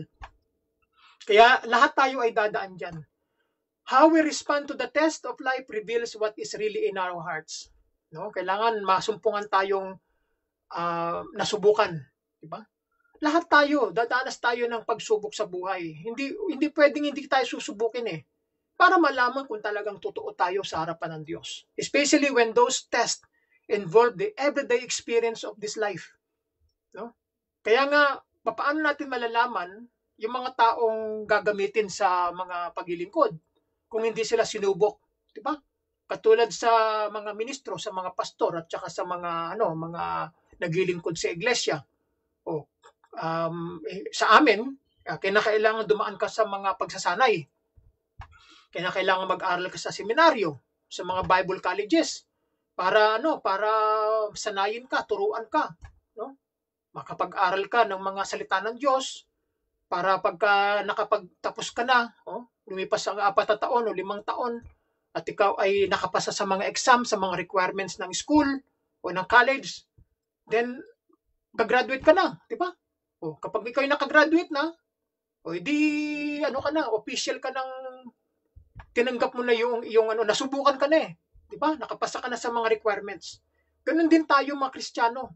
Kaya lahat tayo ay dadaan dyan. How we respond to the test of life reveals what is really in our hearts. No? Kailangan masumpungan tayong uh, nasubukan. Diba? Lahat tayo, dadanas tayo ng pagsubok sa buhay. Hindi, hindi pwedeng hindi tayo susubukin eh. Para malaman kung talagang totoo tayo sa harapan ng Diyos. Especially when those tests involve the everyday experience of this life. No? Kaya nga, paano natin malalaman yung mga taong gagamitin sa mga paglilingkod kung hindi sila sinubok, di ba? Katulad sa mga ministro, sa mga pastor at saka sa mga ano, mga naglilingkod sa iglesia. O um, eh, sa amin, kinakailangan dumaan ka sa mga pagsasanay. Kinakailangan mag-aral ka sa seminaryo, sa mga Bible colleges para ano, para sanayin ka, turuan ka, no? Makapag-aral ka ng mga salita ng Diyos. para pagka nakapagtapos ka na, oh, lumipas ang apat na taon o limang taon, at ikaw ay nakapasa sa mga exam, sa mga requirements ng school o ng college, then gagraduate ka na, di ba? O, kapag ikaw ay nakagraduate na, o edi ano ka na, official ka ng tinanggap mo na yung, yung ano, nasubukan ka na eh. Di ba? Nakapasa ka na sa mga requirements. Ganun din tayo mga Kristiyano.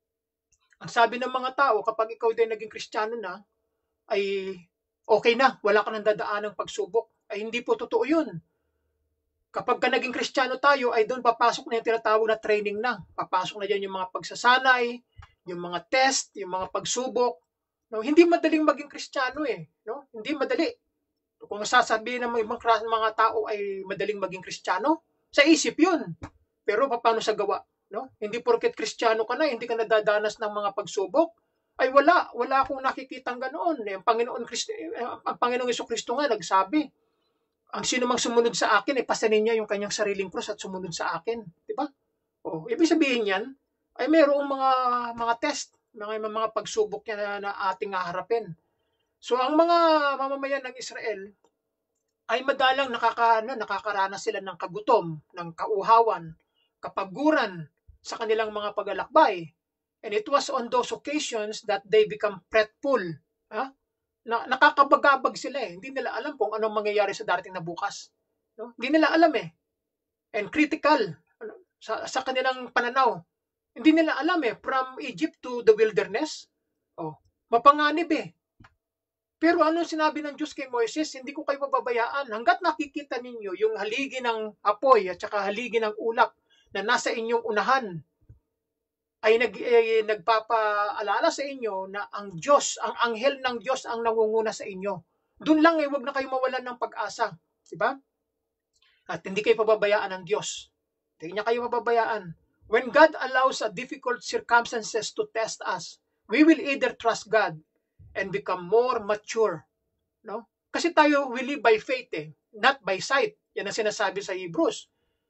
Ang sabi ng mga tao, kapag ikaw din naging Kristiyano na, ay okay na, wala ka nang dadaan ng pagsubok. Ay hindi po totoo yun. Kapag ka naging Kristiyano tayo, ay doon papasok na yung tinatawag na training na. Papasok na dyan yung mga pagsasanay, yung mga test, yung mga pagsubok. No, hindi madaling maging Kristiyano eh. No? Hindi madali. Kung sasabihin ng ibang mga tao ay madaling maging Kristiyano, sa isip yun. Pero paano sa gawa? No? Hindi porket Kristiyano ka na, hindi ka nadadanas ng mga pagsubok, ay wala, wala akong nakikitang ganoon. Ang Panginoon Kristo, ang Panginoong Jesucristo nga nagsabi, ang sino mang sumunod sa akin ay pasanin niya yung kanyang sariling krus at sumunod sa akin, di ba? Oh, ibig sabihin niyan ay mayroong mga mga test, mga mga pagsubok niya na, na ating haharapin. So ang mga mamamayan ng Israel ay madalang nakaka, ano, nakakaranas sila ng kagutom, ng kauhawan, kapaguran sa kanilang mga paglalakbay. And it was on those occasions that they become fretful. Ha? Na, nakakabagabag sila eh. Hindi nila alam kung anong mangyayari sa darating na bukas. No? Hindi nila alam eh. And critical ano, sa, sa kanilang pananaw. Hindi nila alam eh. From Egypt to the wilderness. Oh, mapanganib eh. Pero ano sinabi ng Diyos kay Moises? Hindi ko kayo mababayaan. Hanggat nakikita ninyo yung haligi ng apoy at saka haligi ng ulap na nasa inyong unahan, ay nag, eh, nagpapaalala sa inyo na ang Diyos, ang anghel ng Diyos ang nangunguna sa inyo. Doon lang eh, huwag na kayo mawalan ng pag-asa. Diba? At hindi kayo pababayaan ng Diyos. Hindi niya kayo pababayaan. When God allows a difficult circumstances to test us, we will either trust God and become more mature. No? Kasi tayo we live by faith eh, not by sight. Yan ang sinasabi sa Hebrews.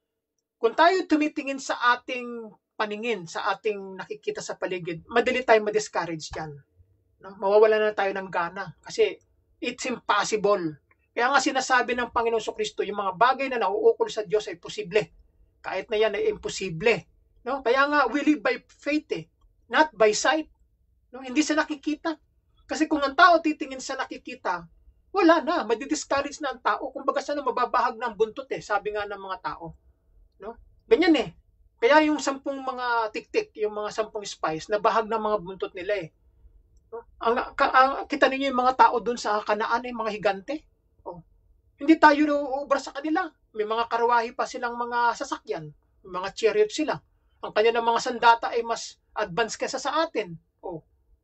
Kung tayo tumitingin sa ating paningin, sa ating nakikita sa paligid, madali tayong ma-discourage dyan. No? Mawawala na tayo ng gana. Kasi it's impossible. Kaya nga sinasabi ng Panginoon Jesucristo, yung mga bagay na nauukol sa Diyos ay posible. Kahit na yan ay imposible. No? Kaya nga, we live by faith eh, not by sight. No? Hindi sa nakikita. Kasi kung ang tao titingin sa nakikita, wala na, madi-discourage na ang tao. Kung baga sana mababahag ng buntot eh, sabi nga ng mga tao. No? Ganyan eh. Kaya yung sampung mga tiktik, yung mga sampung spies, nabahag ng mga buntot nila eh. No? Ang, ka, ang, kita ninyo yung mga tao dun sa Kanaan eh, mga higante. Oh. Hindi tayo nauubra sa kanila. May mga karawahi pa silang mga sasakyan. May mga chariot sila. Ang kanya ng mga sandata ay mas advanced kaysa sa atin. Oh.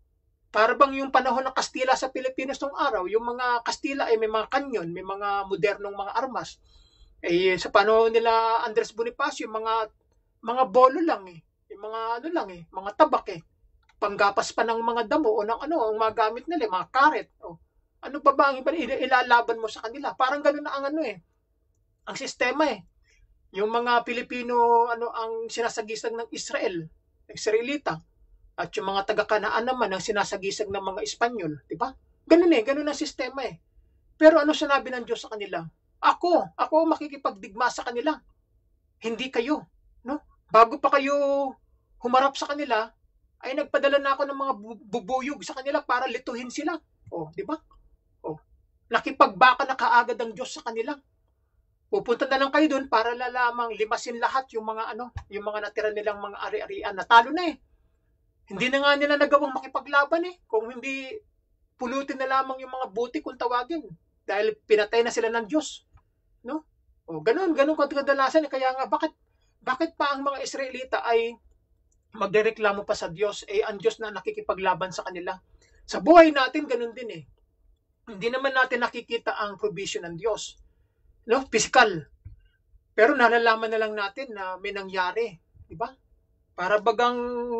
Para bang yung panahon ng Kastila sa Pilipinas nung araw, yung mga Kastila ay may mga kanyon, may mga modernong mga armas. Eh, sa panahon nila Andres Bonifacio, mga mga bolo lang eh. Yung mga ano lang eh, mga tabak eh. Panggapas pa ng mga damo o ng ano, ang mga gamit nila, mga karet. Oh. Ano pa ba ang ilalaban mo sa kanila? Parang ganoon na ang ano eh. Ang sistema eh. Yung mga Pilipino, ano ang sinasagisag ng Israel, Israelita. At yung mga taga-Kanaan naman ang sinasagisag ng mga Espanyol, di ba? Ganun eh, ganun ang sistema eh. Pero ano sinabi ng Diyos sa kanila? Ako, ako makikipagdigma sa kanila. Hindi kayo, no? Bago pa kayo humarap sa kanila, ay nagpadala na ako ng mga bubuyog sa kanila para lituhin sila. Oh, di ba? Oh. Nakipagbaka na kaagad ang Diyos sa kanila. Pupunta na lang kayo doon para lalamang limasin lahat yung mga ano, yung mga natira nilang mga ari-arian. Natalo na eh. Hindi na nga nila nagawang makipaglaban eh. Kung hindi pulutin na lamang yung mga buti kung tawagin. Dahil pinatay na sila ng Diyos. No? O, ganun, ganun kadalasan. Kaya nga, bakit, bakit pa ang mga Israelita ay magdereklamo pa sa Diyos? Eh, ang Diyos na nakikipaglaban sa kanila. Sa buhay natin, ganun din eh. Hindi naman natin nakikita ang provision ng Diyos. No? Physical. Pero nalalaman na lang natin na may nangyari. Diba? Para bagang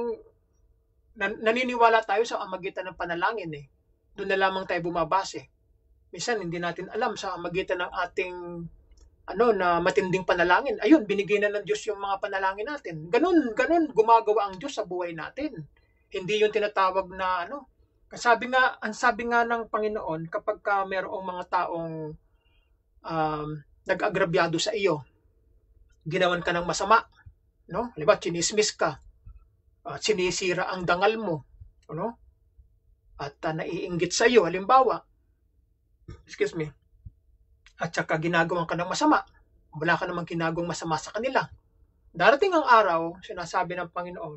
naniniwala tayo sa amagitan ng panalangin eh. Doon na lamang tayo bumabase. Minsan hindi natin alam sa amagitan ng ating ano na matinding panalangin. Ayun, binigay na ng Diyos yung mga panalangin natin. Ganun, ganun gumagawa ang Diyos sa buhay natin. Hindi yung tinatawag na ano, Sabi nga, ang sabi nga ng Panginoon, kapag ka mayroong mga taong um, nag-agrabyado sa iyo, ginawan ka ng masama, no? Halimbawa, chinismis ka, uh, sinisira ang dangal mo, no? At uh, naiinggit sa iyo, halimbawa, excuse me, at saka ginagawan ka ng masama, wala ka namang ginagawang masama sa kanila. Darating ang araw, sinasabi ng Panginoon,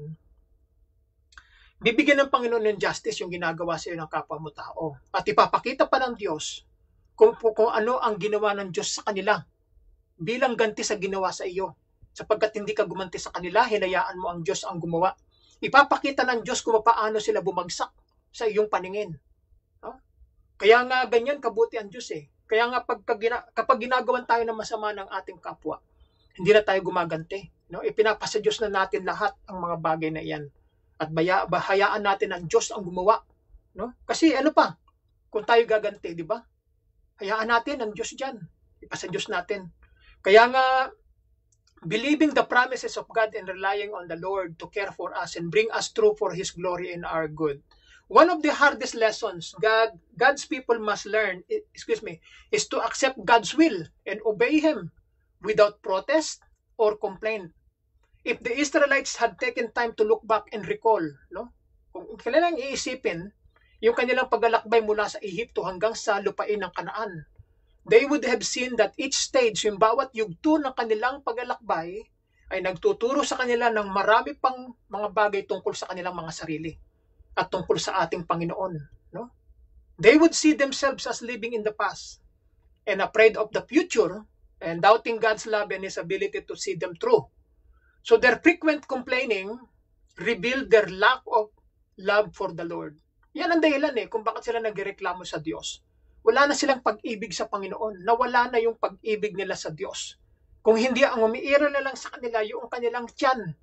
bibigyan ng Panginoon ng justice yung ginagawa sa iyo ng kapwa mo tao. At ipapakita pa ng Diyos kung, kung ano ang ginawa ng Diyos sa kanila bilang ganti sa ginawa sa iyo. Sapagkat hindi ka gumanti sa kanila, hinayaan mo ang Diyos ang gumawa. Ipapakita ng Diyos kung paano sila bumagsak sa iyong paningin. No? Kaya nga ganyan kabuti ang Diyos eh. Kaya nga pag, kapag ginagawan tayo ng masama ng ating kapwa, hindi na tayo gumaganti. No? Ipinapasa Diyos na natin lahat ang mga bagay na iyan. At baya, bahayaan natin ang Diyos ang gumawa. No? Kasi ano pa, kung tayo gaganti, di ba? Hayaan natin ang Diyos dyan. Ipasa Diyos natin. Kaya nga, believing the promises of God and relying on the Lord to care for us and bring us through for His glory and our good. One of the hardest lessons God, God's people must learn, excuse me, is to accept God's will and obey Him without protest or complaint. If the Israelites had taken time to look back and recall, no? Kung kailangan iisipin yung kanilang paglalakbay mula sa Ehipto hanggang sa lupain ng Kanaan, they would have seen that each stage, yung bawat yugto ng kanilang paglalakbay, ay nagtuturo sa kanila ng marami pang mga bagay tungkol sa kanilang mga sarili at tungkol sa ating Panginoon. No? They would see themselves as living in the past and afraid of the future and doubting God's love and His ability to see them through. So their frequent complaining revealed their lack of love for the Lord. Yan ang dahilan eh kung bakit sila nagreklamo sa Diyos. Wala na silang pag-ibig sa Panginoon. Nawala na yung pag-ibig nila sa Diyos. Kung hindi ang umiiral na lang sa kanila yung kanilang tiyan.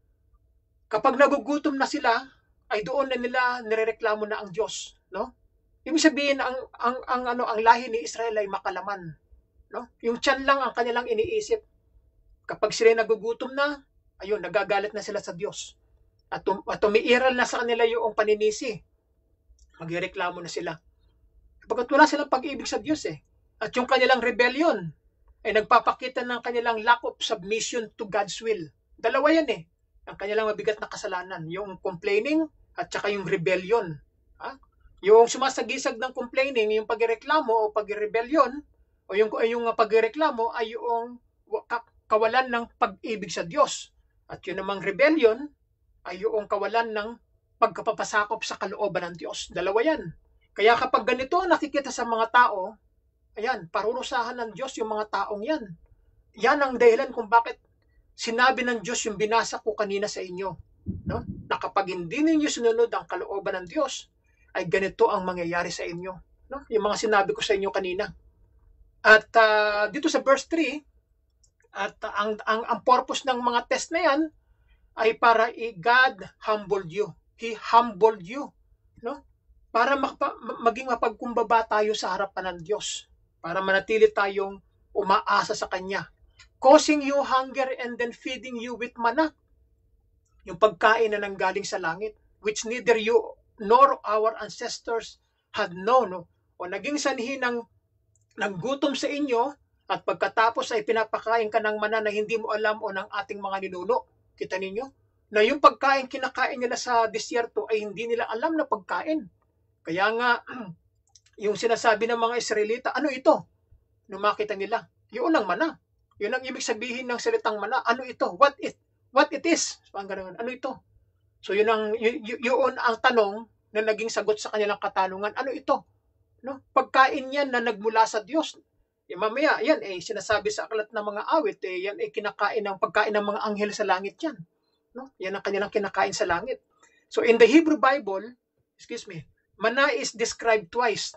Kapag nagugutom na sila, ay doon na nila nirereklamo na ang Diyos, no? Ibig sabihin ang ang ang ano ang lahi ni Israel ay makalaman, no? Yung tiyan lang ang kanilang iniisip. Kapag sila nagugutom na, ayun, nagagalit na sila sa Diyos. At, um, at umiiral na sa kanila yung paninisi. Magreklamo na sila. Pagkat wala silang pag-ibig sa Diyos eh. At yung kanilang rebellion ay nagpapakita ng kanilang lack of submission to God's will. Dalawa yan eh. Ang kanilang mabigat na kasalanan. Yung complaining at saka yung rebellion. Ha? Yung sumasagisag ng complaining, yung pagreklamo o pagrebellion, o yung, yung pagreklamo ay yung kawalan ng pag-ibig sa Diyos. At yun namang rebellion ay yung kawalan ng pagkapapasakop sa kalooban ng Diyos. Dalawa yan. Kaya kapag ganito nakikita sa mga tao, ayan, parurusahan ng Diyos yung mga taong yan. Yan ang dahilan kung bakit sinabi ng Diyos yung binasa ko kanina sa inyo. No? Na kapag hindi ninyo sinunod ang kalooban ng Diyos, ay ganito ang mangyayari sa inyo. No? Yung mga sinabi ko sa inyo kanina. At uh, dito sa verse three, at uh, ang, ang, ang purpose ng mga test na yan ay para God humbled you. He humbled you. No? Para mapa, maging mapagkumbaba tayo sa harapan ng Diyos. Para manatili tayong umaasa sa Kanya. Causing you hunger and then feeding you with manna. Yung pagkain na nanggaling sa langit, which neither you nor our ancestors had known. No? O naging sanhi ng, ng gutom sa inyo, at pagkatapos ay pinapakain ka ng manna na hindi mo alam o ng ating mga ninuno. Kita ninyo? Na yung pagkain kinakain nila sa disyerto ay hindi nila alam na pagkain. Kaya nga, yung sinasabi ng mga Israelita, ano ito? Nung makita nila, yun ang mana. Yun ang ibig sabihin ng salitang mana. Ano ito? What it? What it is? So, ano ito? So yun ang, y- y- yun ang tanong na naging sagot sa kanilang katanungan. Ano ito? No? Pagkain yan na nagmula sa Diyos. E, mamaya, yan eh, sinasabi sa aklat ng mga awit, eh, yan eh, kinakain ng pagkain ng mga anghel sa langit yan. No? Yan ang kanilang kinakain sa langit. So in the Hebrew Bible, excuse me, manna is described twice.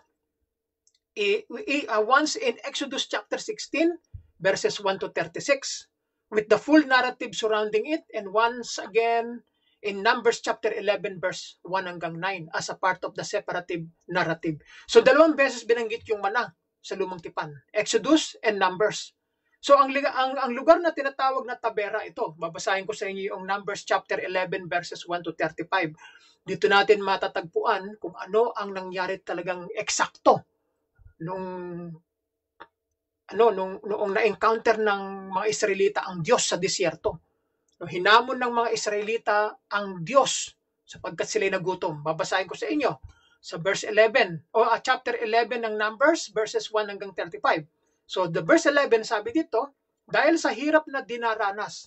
E, e, uh, once in Exodus chapter sixteen, verses one to thirty-six, with the full narrative surrounding it, and once again in Numbers chapter eleven, verse one hanggang nine, as a part of the separative narrative. So dalawang beses binanggit yung manna sa Lumang Tipan, Exodus and Numbers. So ang, ang, ang lugar na tinatawag na Tabera ito, babasahin ko sa inyo yung Numbers chapter eleven verses one to thirty-five. dito natin matatagpuan kung ano ang nangyari talagang eksakto nung ano nung noong na-encounter ng mga Israelita ang Diyos sa disyerto. No, hinamon ng mga Israelita ang Diyos sapagkat sila'y nagutom. Babasahin ko sa inyo sa verse eleven o uh, chapter eleven ng Numbers verses one hanggang thirty-five. So the verse eleven sabi dito, dahil sa hirap na dinaranas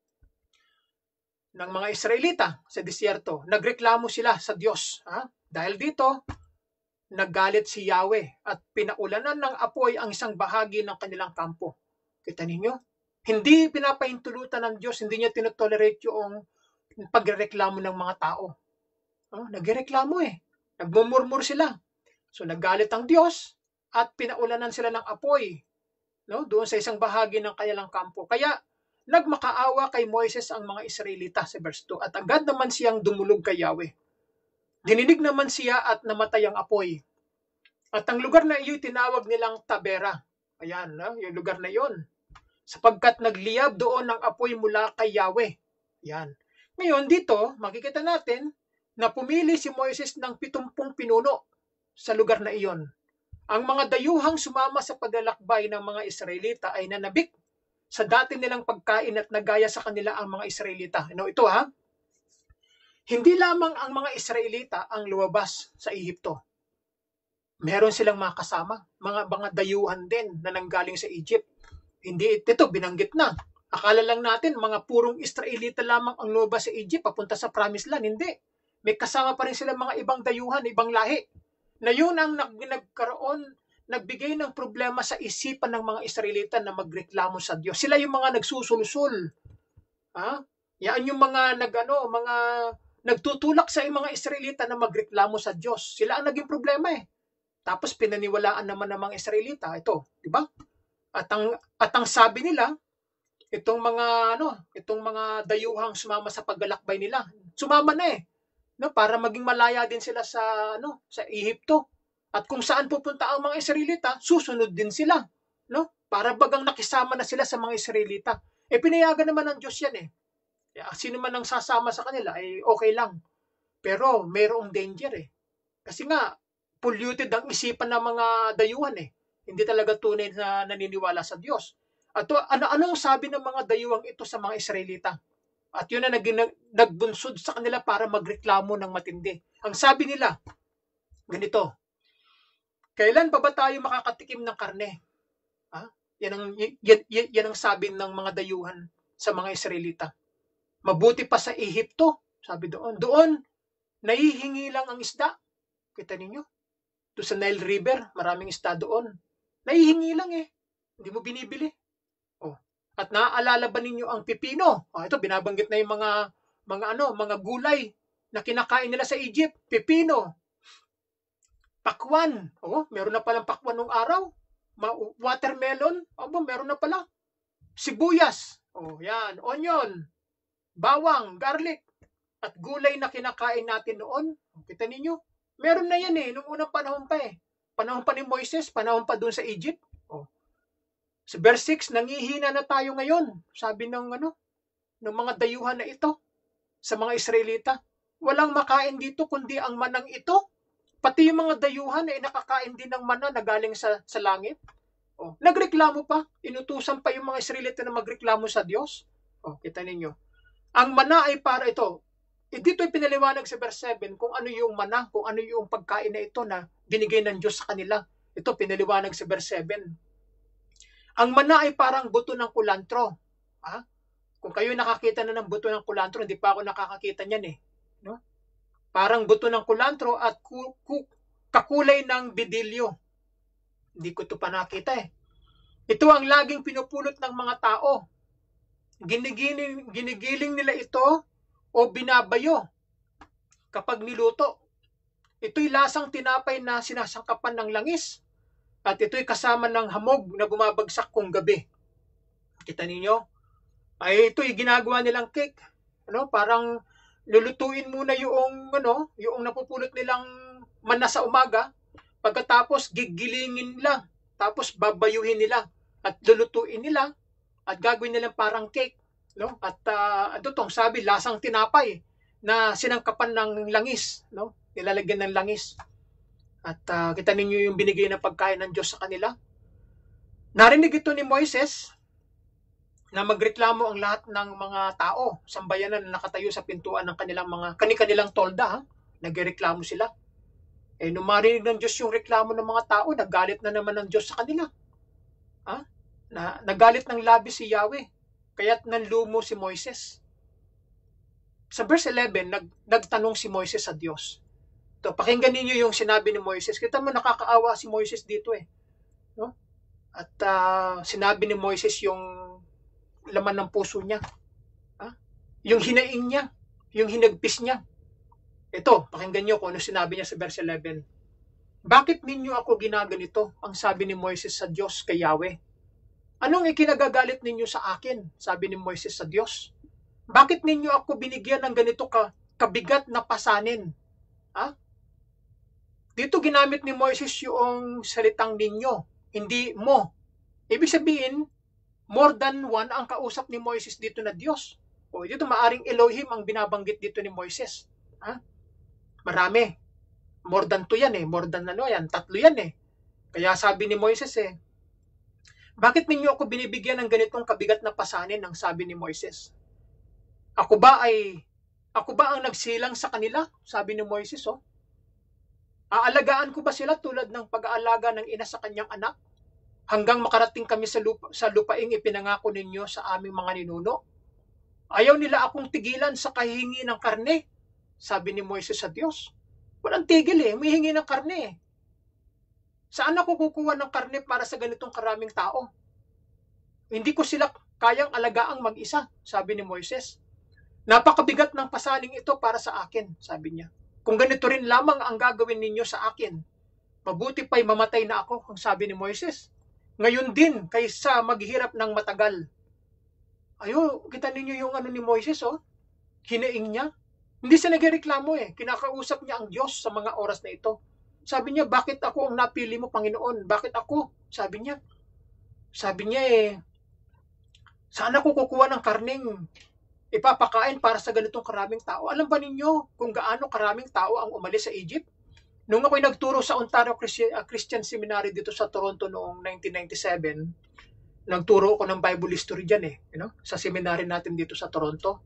ng mga Israelita sa disyerto, nagreklamo sila sa Diyos. Ha? Dahil dito, naggalit si Yahweh at pinaulanan ng apoy ang isang bahagi ng kanilang kampo. Kita ninyo? Hindi pinapahintulutan ng Diyos, hindi niya tinotolerate yung pagreklamo ng mga tao. Oh, nagreklamo eh. Nagmumurmur sila. So naggalit ang Diyos at pinaulanan sila ng apoy, no, doon sa isang bahagi ng kanilang kampo. Kaya nagmakaawa kay Moises ang mga Israelita sa verse two at agad naman siyang dumulog kay Yahweh. Dininig naman siya at namatay ang apoy. At ang lugar na iyo'y tinawag nilang Tabera. Ayan, no, yung lugar na iyon. Sapagkat nagliyab doon ang apoy mula kay Yahweh. Ayan. Ngayon dito, makikita natin na pumili si Moises ng pitumpung pinuno sa lugar na iyon. Ang mga dayuhang sumama sa paglalakbay ng mga Israelita ay nanabik sa dati nilang pagkain at nagaya sa kanila ang mga Israelita. Ano ito ha? Hindi lamang ang mga Israelita ang lumabas sa Ehipto. Meron silang mga kasama, mga mga dayuhan din na nanggaling sa Egypt. Hindi ito binanggit na. Akala lang natin mga purong Israelita lamang ang lumabas sa Egypt papunta sa Promised Land. Hindi. May kasama pa rin sila mga ibang dayuhan, ibang lahi. Na yun ang nag nagkaroon, nagbigay ng problema sa isipan ng mga Israelita na magreklamo sa Diyos. Sila yung mga nagsusulsul. Ha? Yan yung mga nagano, mga nagtutulak sa mga Israelita na magreklamo sa Diyos. Sila ang naging problema eh. Tapos pinaniwalaan naman ng mga Israelita ito, di ba? At ang at ang sabi nila, itong mga ano, itong mga dayuhang sumama sa paglalakbay nila, sumama na eh. No, para maging malaya din sila sa ano, sa Ehipto. At kung saan pupunta ang mga Israelita, susunod din sila, no? Para bagang nakisama na sila sa mga Israelita. Eh pinayagan naman ng Diyos yan eh. Kaya sino man ang sasama sa kanila ay okay lang. Pero mayroong danger eh. Kasi nga polluted ang isipan ng mga dayuhan eh. Hindi talaga tunay na naniniwala sa Diyos. At ano-anong sabi ng mga dayuhang ito sa mga Israelita? At yun na naging nagbunsod sa kanila para magreklamo ng matindi. Ang sabi nila, ganito, kailan pa ba tayo makakatikim ng karne? Ha? Yan ang, yan, yan, yan ang sabi ng mga dayuhan sa mga Israelita. Mabuti pa sa Ehipto, sabi doon. Doon, nahihingi lang ang isda. Kita ninyo? Doon sa Nile River, maraming isda doon. Nahihingi lang eh. Hindi mo binibili. Oh. At naaalala ba ninyo ang pipino? Oh, ito, binabanggit na yung mga, mga, ano, mga gulay na kinakain nila sa Egypt. Pipino. Pakwan. Oh, meron na palang pakwan nung araw. Watermelon. Oh, meron na pala. Sibuyas. Oh, yan. Onion. Bawang, garlic, at gulay na kinakain natin noon. Kita ninyo? Meron na yan eh, nung unang panahon pa eh. Panahon pa ni Moises, panahon pa doon sa Egypt. Oh. Sa verse six, nangihina na tayo ngayon. Sabi ng ano, ng mga dayuhan na ito sa mga Israelita. Walang makain dito kundi ang manang ito. Pati yung mga dayuhan ay nakakain din ng mana na galing sa, sa langit. Oh. Nagreklamo pa. Inutusan pa yung mga Israelita na magreklamo sa Diyos. Oh, kita ninyo. Ang mana ay para ito. E dito ay pinaliwanag sa verse seven kung ano yung mana, kung ano yung pagkain na ito na binigay ng Diyos sa kanila. Ito pinaliwanag sa verse seven. Ang mana ay parang buto ng kulantro. Ha? Kung kayo nakakita na ng buto ng kulantro, hindi pa ako nakakakita niyan eh. No? Parang buto ng kulantro at ku ku kakulay ng bidilyo. Hindi ko ito pa nakita eh. Ito ang laging pinupulot ng mga tao. Ginigiling, ginigiling nila ito o binabayo kapag niluto. Ito'y lasang tinapay na sinasangkapan ng langis at ito'y kasama ng hamog na bumabagsak kung gabi. Kita ninyo? Ay ito'y ginagawa nilang cake. Ano? Parang lulutuin muna yung, ano, yung napupulot nilang mana sa umaga, pagkatapos gigilingin nila, tapos babayuhin nila at lulutuin nila at gagawin nilang parang cake, no? At uh, ano tong sabi, lasang tinapay na sinangkapan ng langis, no? Nilalagyan ng langis. At uh, kita ninyo yung binigay na pagkain ng Diyos sa kanila. Narinig ito ni Moises na magreklamo ang lahat ng mga tao, sambayanan na nakatayo sa pintuan ng kanilang mga kani-kanilang tolda, ha? Nagreklamo sila. Eh, nung marinig ng Diyos yung reklamo ng mga tao, nagalit na naman ng Diyos sa kanila. Ha? Na, nagalit ng labis si Yahweh, kaya't nanlumo si Moises. Sa verse eleven, nag, nagtanong si Moises sa Diyos. To, pakinggan niyo yung sinabi ni Moises. Kita mo, nakakaawa si Moises dito eh. No? At uh, sinabi ni Moises yung laman ng puso niya. Ha? Yung hinaing niya. Yung hinagpis niya. Ito, pakinggan niyo kung ano sinabi niya sa verse eleven. Bakit ninyo ako ginaganito? Ang sabi ni Moises sa Diyos kay Yahweh. Anong ikinagagalit ninyo sa akin? Sabi ni Moises sa Diyos. Bakit ninyo ako binigyan ng ganito ka, kabigat na pasanin? Ha? Dito ginamit ni Moises yung salitang ninyo, hindi mo. Ibig sabihin, more than one ang kausap ni Moises dito na Diyos. O dito maaring Elohim ang binabanggit dito ni Moises. Ha? Marami. More than two yan eh. More than ano yan. Tatlo yan eh. Kaya sabi ni Moises eh, bakit ninyo ako binibigyan ng ganitong kabigat na pasanin? Ang sabi ni Moises. Ako ba ay, ako ba ang nagsilang sa kanila? Sabi ni Moises, oh. Aalagaan ko ba sila tulad ng pag-aalaga ng ina sa kanyang anak? Hanggang makarating kami sa, lupa, sa lupaing ipinangako ninyo sa aming mga ninuno? Ayaw nila akong tigilan sa kahihingi ng karne. Sabi ni Moises sa Diyos. Walang tigil eh, may hingi ng karne eh. Saan ako kukuha ng karne para sa ganitong karaming tao? Hindi ko sila kayang alagaang mag-isa, sabi ni Moises. Napakabigat ng pasaning ito para sa akin, sabi niya. Kung ganito rin lamang ang gagawin ninyo sa akin, mabuti pa'y mamatay na ako, ang sabi ni Moises. Ngayon din, kaysa maghihirap ng matagal. Ayo, kita ninyo yung ano ni Moises, oh. Hinaing niya. Hindi siya nagreklamo eh. Kinakausap niya ang Diyos sa mga oras na ito. Sabi niya, bakit ako ang napili mo, Panginoon? Bakit ako? Sabi niya. Sabi niya eh, saan ako kukuha ng karning ipapakain para sa ganitong karaming tao? Alam ba ninyo kung gaano karaming tao ang umalis sa Egypt? Nung ako'y nagturo sa Ontario Christian Seminary dito sa Toronto noong nineteen ninety-seven, nagturo ako ng Bible history dyan eh, you know, sa seminary natin dito sa Toronto.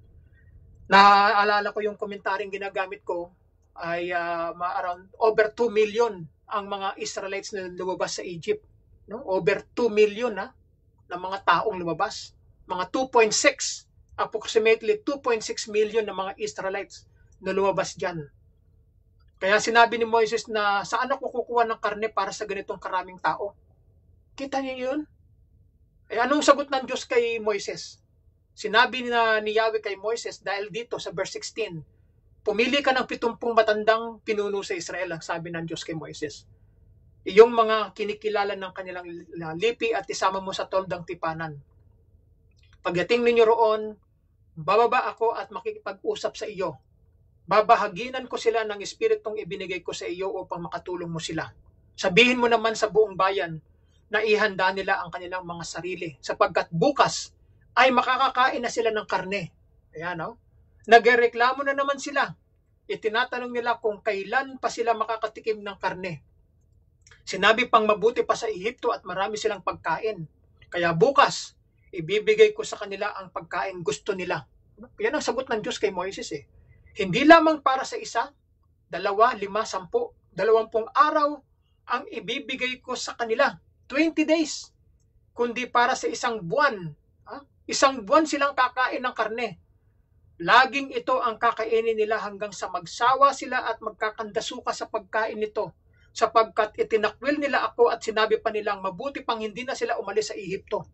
Naaalala ko yung komentaryong ginagamit ko ay uh, around over two million ang mga Israelites na lumabas sa Egypt. No? Over two million ha, na mga taong lumabas. Mga two point six, approximately two point six million na mga Israelites na lumabas dyan. Kaya sinabi ni Moises na saan ako kukuha ng karne para sa ganitong karaming tao? Kita niyo yun? Eh, anong sagot ng Diyos kay Moises? Sinabi na ni Yahweh kay Moises dahil dito sa verse sixteen, pumili ka ng pitumpung matandang pinuno sa Israel, ang sabi ng Diyos kay Moises. Iyong mga kinikilala ng kanilang lipi at isama mo sa toldang tipanan. Pagdating ninyo roon, bababa ako at makikipag-usap sa iyo. Babahaginan ko sila ng espiritong ibinigay ko sa iyo upang makatulong mo sila. Sabihin mo naman sa buong bayan na ihanda nila ang kanilang mga sarili sapagkat bukas ay makakakain na sila ng karne. Ayan, no? Nagreklamo na naman sila. Itinatanong nila kung kailan pa sila makakatikim ng karne. Sinabi pang mabuti pa sa Ehipto at marami silang pagkain. Kaya bukas, ibibigay ko sa kanila ang pagkain gusto nila. Yan ang sagot ng Diyos kay Moises eh. Hindi lamang para sa isa, dalawa, lima, sampu, dalawampung araw ang ibibigay ko sa kanila. twenty days. Kundi para sa isang buwan. Ha? Isang buwan silang kakain ng karne. Laging ito ang kakainin nila hanggang sa magsawa sila at magkakandasuka sa pagkain nito. Sapagkat itinakwil nila ako at sinabi pa nilang mabuti pang hindi na sila umalis sa Ehipto.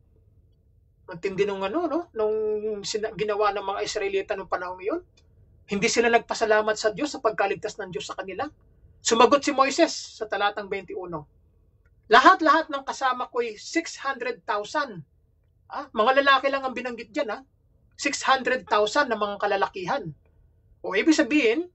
Ang tindi nung ano, no? Nung ginawa ng mga Israelita noong panahon yun. Hindi sila nagpasalamat sa Diyos sa pagkaligtas ng Diyos sa kanila. Sumagot si Moises sa talatang twenty-one. Lahat-lahat ng kasama ko'y six hundred thousand. Ah, mga lalaki lang ang binanggit dyan, ha? six hundred thousand na mga kalalakihan. O ibig sabihin,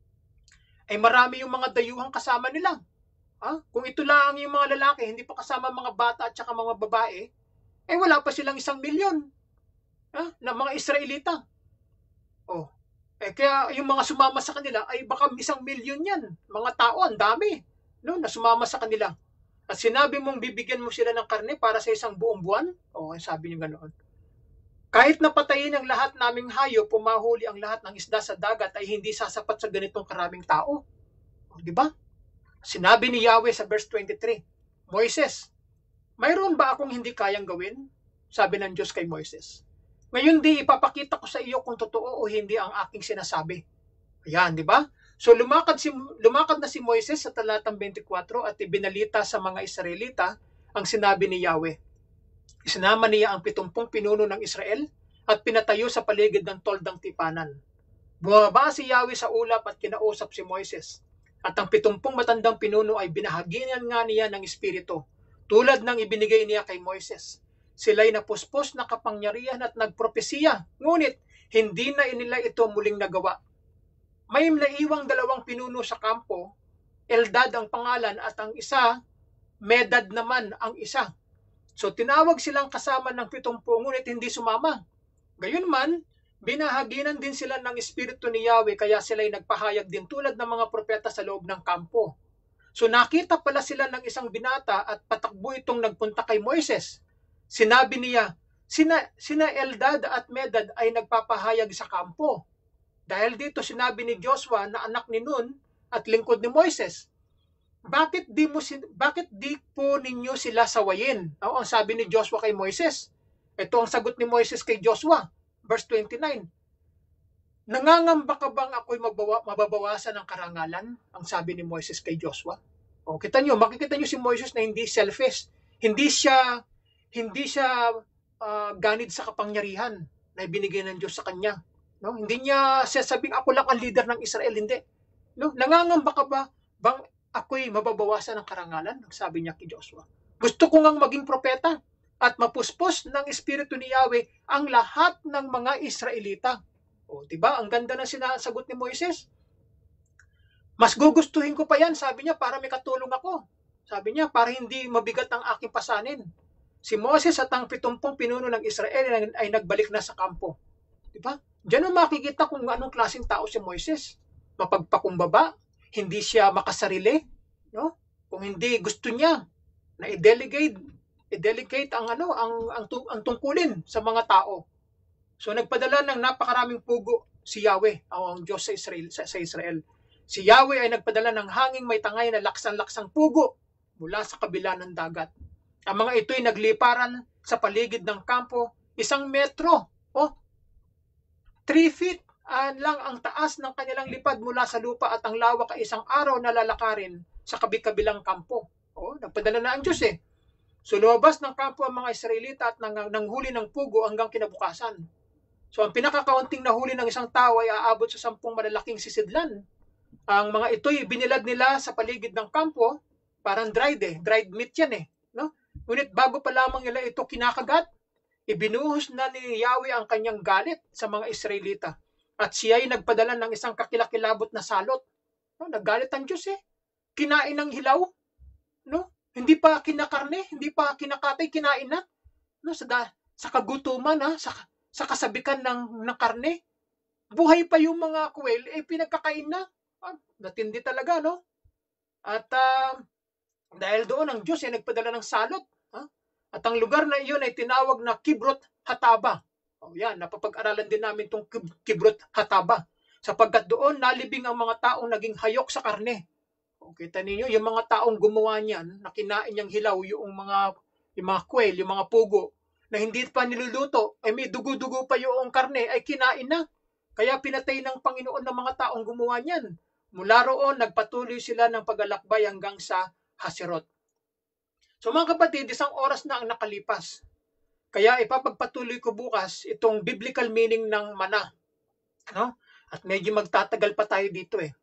ay marami yung mga dayuhang kasama nila. Ha? Kung ito lang yung mga lalaki, hindi pa kasama mga bata at saka mga babae, eh wala pa silang isang milyon ha? Na mga Israelita. O, Eh, kaya yung mga sumama sa kanila ay baka isang milyon yan. Mga tao, ang dami, no, na sumama sa kanila. At sinabi mong bibigyan mo sila ng karne para sa isang buong buwan? O, sabi niyo ganoon. Kahit napatayin ang lahat naming hayop, pumahuli ang lahat ng isda sa dagat, ay hindi sasapat sa ganitong karaming tao. O, di ba? Sinabi ni Yahweh sa verse twenty-three, Moises, mayroon ba akong hindi kayang gawin? Sabi ng Diyos kay Moises. Ngayon di ipapakita ko sa iyo kung totoo o hindi ang aking sinasabi. Ayan, di ba? So lumakad, si, lumakad na si Moises sa talatang twenty-four at ibinalita sa mga Israelita ang sinabi ni Yahweh. Isinama niya ang pitumpung pinuno ng Israel at pinatayo sa paligid ng toldang tipanan. Bumaba si Yahweh sa ulap at kinausap si Moises. At ang pitumpung matandang pinuno ay binahaginan nga niya ng espiritu, tulad ng ibinigay niya kay Moises. Sila'y napuspos na kapangyarihan at nagpropesiya, ngunit hindi na nila ito muling nagawa. May naiwang dalawang pinuno sa kampo, Eldad ang pangalan at ang isa, Medad naman ang isa. So tinawag silang kasama ng pitumpu, ngunit hindi sumama. Gayunman, binahaginan din sila ng espiritu ni Yahweh, kaya sila'y nagpahayag din tulad ng mga propeta sa loob ng kampo. So nakita pala sila ng isang binata at patakbo itong nagpunta kay Moises. Sinabi niya, sina, sina Eldad at Medad ay nagpapahayag sa kampo. Dahil dito sinabi ni Joshua na anak ni Nun at lingkod ni Moises, bakit di mo bakit di po ninyo sila sawayin? O, ang sabi ni Joshua kay Moises. Ito ang sagot ni Moises kay Joshua, verse twenty-nine. Nangangamba ka bang ako'y mabawa, mababawasan ng karangalan? Ang sabi ni Moises kay Joshua. O, kita nyo, makikita nyo si Moises na hindi selfish. Hindi siya hindi siya uh, ganid sa kapangyarihan na ibinigay ng Diyos sa kanya. No? Hindi niya sasabing ako lang ang leader ng Israel, hindi. No? Nangangamba ka ba bang ako'y mababawasan ng karangalan? Sabi niya kay Joshua. Gusto ko ngang maging propeta at mapuspos ng espiritu ni Yahweh ang lahat ng mga Israelita. O, diba? Ang ganda ng sinasagot ni Moises. Mas gugustuhin ko pa yan, sabi niya, para may katulong ako. Sabi niya, para hindi mabigat ang aking pasanin. Si Moses at ang pitumpong pinuno ng Israel ay nagbalik na sa kampo. Diba? Diyan ang makikita kung anong klaseng tao si Moises. Mapagpakumbaba, hindi siya makasarili, no? Kung hindi gusto niya na i-delegate, i-delegate ang ano, ang ang, ang tungkulin sa mga tao. So nagpadala ng napakaraming pugo si Yahweh, ang Diyos sa Israel, sa, sa Israel. Si Yahweh ay nagpadala ng hanging may tangay na laksang-laksang pugo mula sa kabila ng dagat. Ang mga ito'y nagliparan sa paligid ng kampo, isang metro, o three feet uh, lang ang taas ng kanilang lipad mula sa lupa at ang lawak ay isang araw na lalakarin sa kabi-kabilang kampo. O, nagpadala na ang Diyos eh. So lumabas ng kampo ang mga Israelita at nang, nanghuli ng pugo hanggang kinabukasan. So ang pinakakaunting nahuli ng isang tao ay aabot sa sampung malalaking sisidlan. Ang mga ito'y binilad nila sa paligid ng kampo, parang dried eh, dried meat yan eh. No? Ngunit bago pa lamang nila ito kinakagat, ibinuhos na ni Yahweh ang kanyang galit sa mga Israelita. At siya ay nagpadala ng isang kakilakilabot na salot. No? Naggalit ang Diyos eh. Kinain ng hilaw. No? Hindi pa kinakarne, hindi pa kinakatay, kinain na. No? Sa, sa kagutuman, ha? Sa, sa kasabikan ng, ng karne. Buhay pa yung mga kuwel, eh pinagkakain na. Ah, natindi talaga, no? At uh, dahil doon ang Diyos ay nagpadala ng salot. Ha? At ang lugar na iyon ay tinawag na Kibrot Hataba. O yan, napapag-aralan din namin itong Kibrot Hataba. Sapagkat doon nalibing ang mga taong naging hayok sa karne. O, kita ninyo, yung mga taong gumawa niyan, na kinain niyang hilaw yung mga, yung mga quail, yung mga pugo, na hindi pa niluluto, ay may dugo-dugo pa yung karne, ay kinain na. Kaya pinatay ng Panginoon ng mga taong gumawa niyan. Mula roon, nagpatuloy sila ng pag-alakbay hanggang sa Haserot. So mga kapatid, isang oras na ang nakalipas. Kaya ipapagpatuloy ko bukas itong biblical meaning ng mana. No? At medyo magtatagal pa tayo dito eh.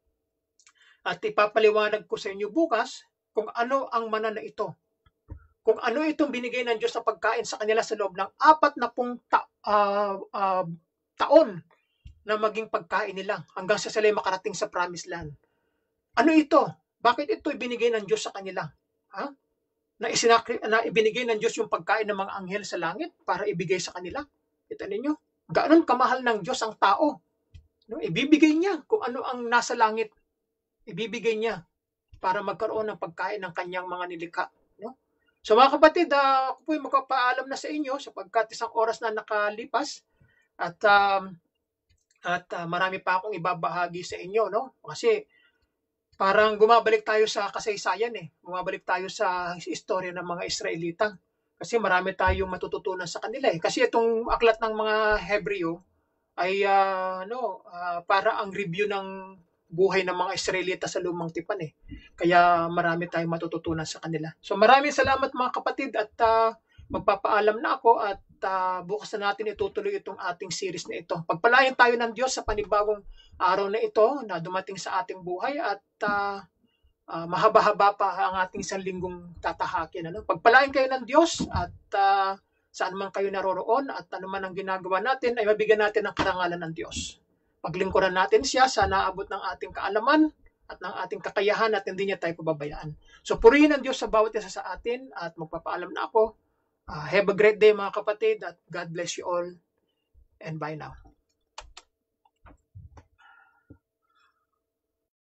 At ipapaliwanag ko sa inyo bukas kung ano ang mana na ito. Kung ano itong binigay ng Diyos sa pagkain sa kanila sa loob ng apat na pung ta uh, uh, taon na maging pagkain nila hanggang sa sila makarating sa promised land. Ano ito? Bakit ito ibinigay ng Diyos sa kanila? Ha? Na, isinakri, na ibinigay ng Diyos yung pagkain ng mga anghel sa langit para ibigay sa kanila? Kita ninyo? Ganoon kamahal ng Diyos ang tao No? Ibibigay niya kung ano ang nasa langit. Ibibigay niya para magkaroon ng pagkain ng kanyang mga nilikha. No? So mga kapatid, uh, ako po'y magpapaalam na sa inyo sapagkat isang oras na nakalipas at um, at uh, marami pa akong ibabahagi sa inyo. No? Kasi parang bumabalik tayo sa kasaysayan eh. Bumabalik tayo sa istorya ng mga Israelita. Kasi marami tayong matututunan sa kanila eh. Kasi itong aklat ng mga Hebreo ay uh, no, uh, para ang review ng buhay ng mga Israelita sa lumang tipan eh. Kaya marami tayong matututunan sa kanila. So maraming salamat mga kapatid at uh, magpapaalam na ako at uh, bukas na natin itutuloy itong ating series na ito. Pagpalain tayo ng Diyos sa panibagong araw na ito na dumating sa ating buhay at uh, uh, mahaba-haba pa ang ating isang linggong tatahakin. Ano? Pagpalain kayo ng Diyos at uh, saan man kayo naroroon at ano man ang ginagawa natin ay mabigyan natin ng karangalan ng Diyos. Paglingkuran natin siya sa naabot ng ating kaalaman at ng ating kakayahan at hindi niya tayo pababayaan. So purihin ang Diyos sa bawat isa sa atin at magpapaalam na ako. Uh, have a great day mga kapatid at God bless you all and bye now.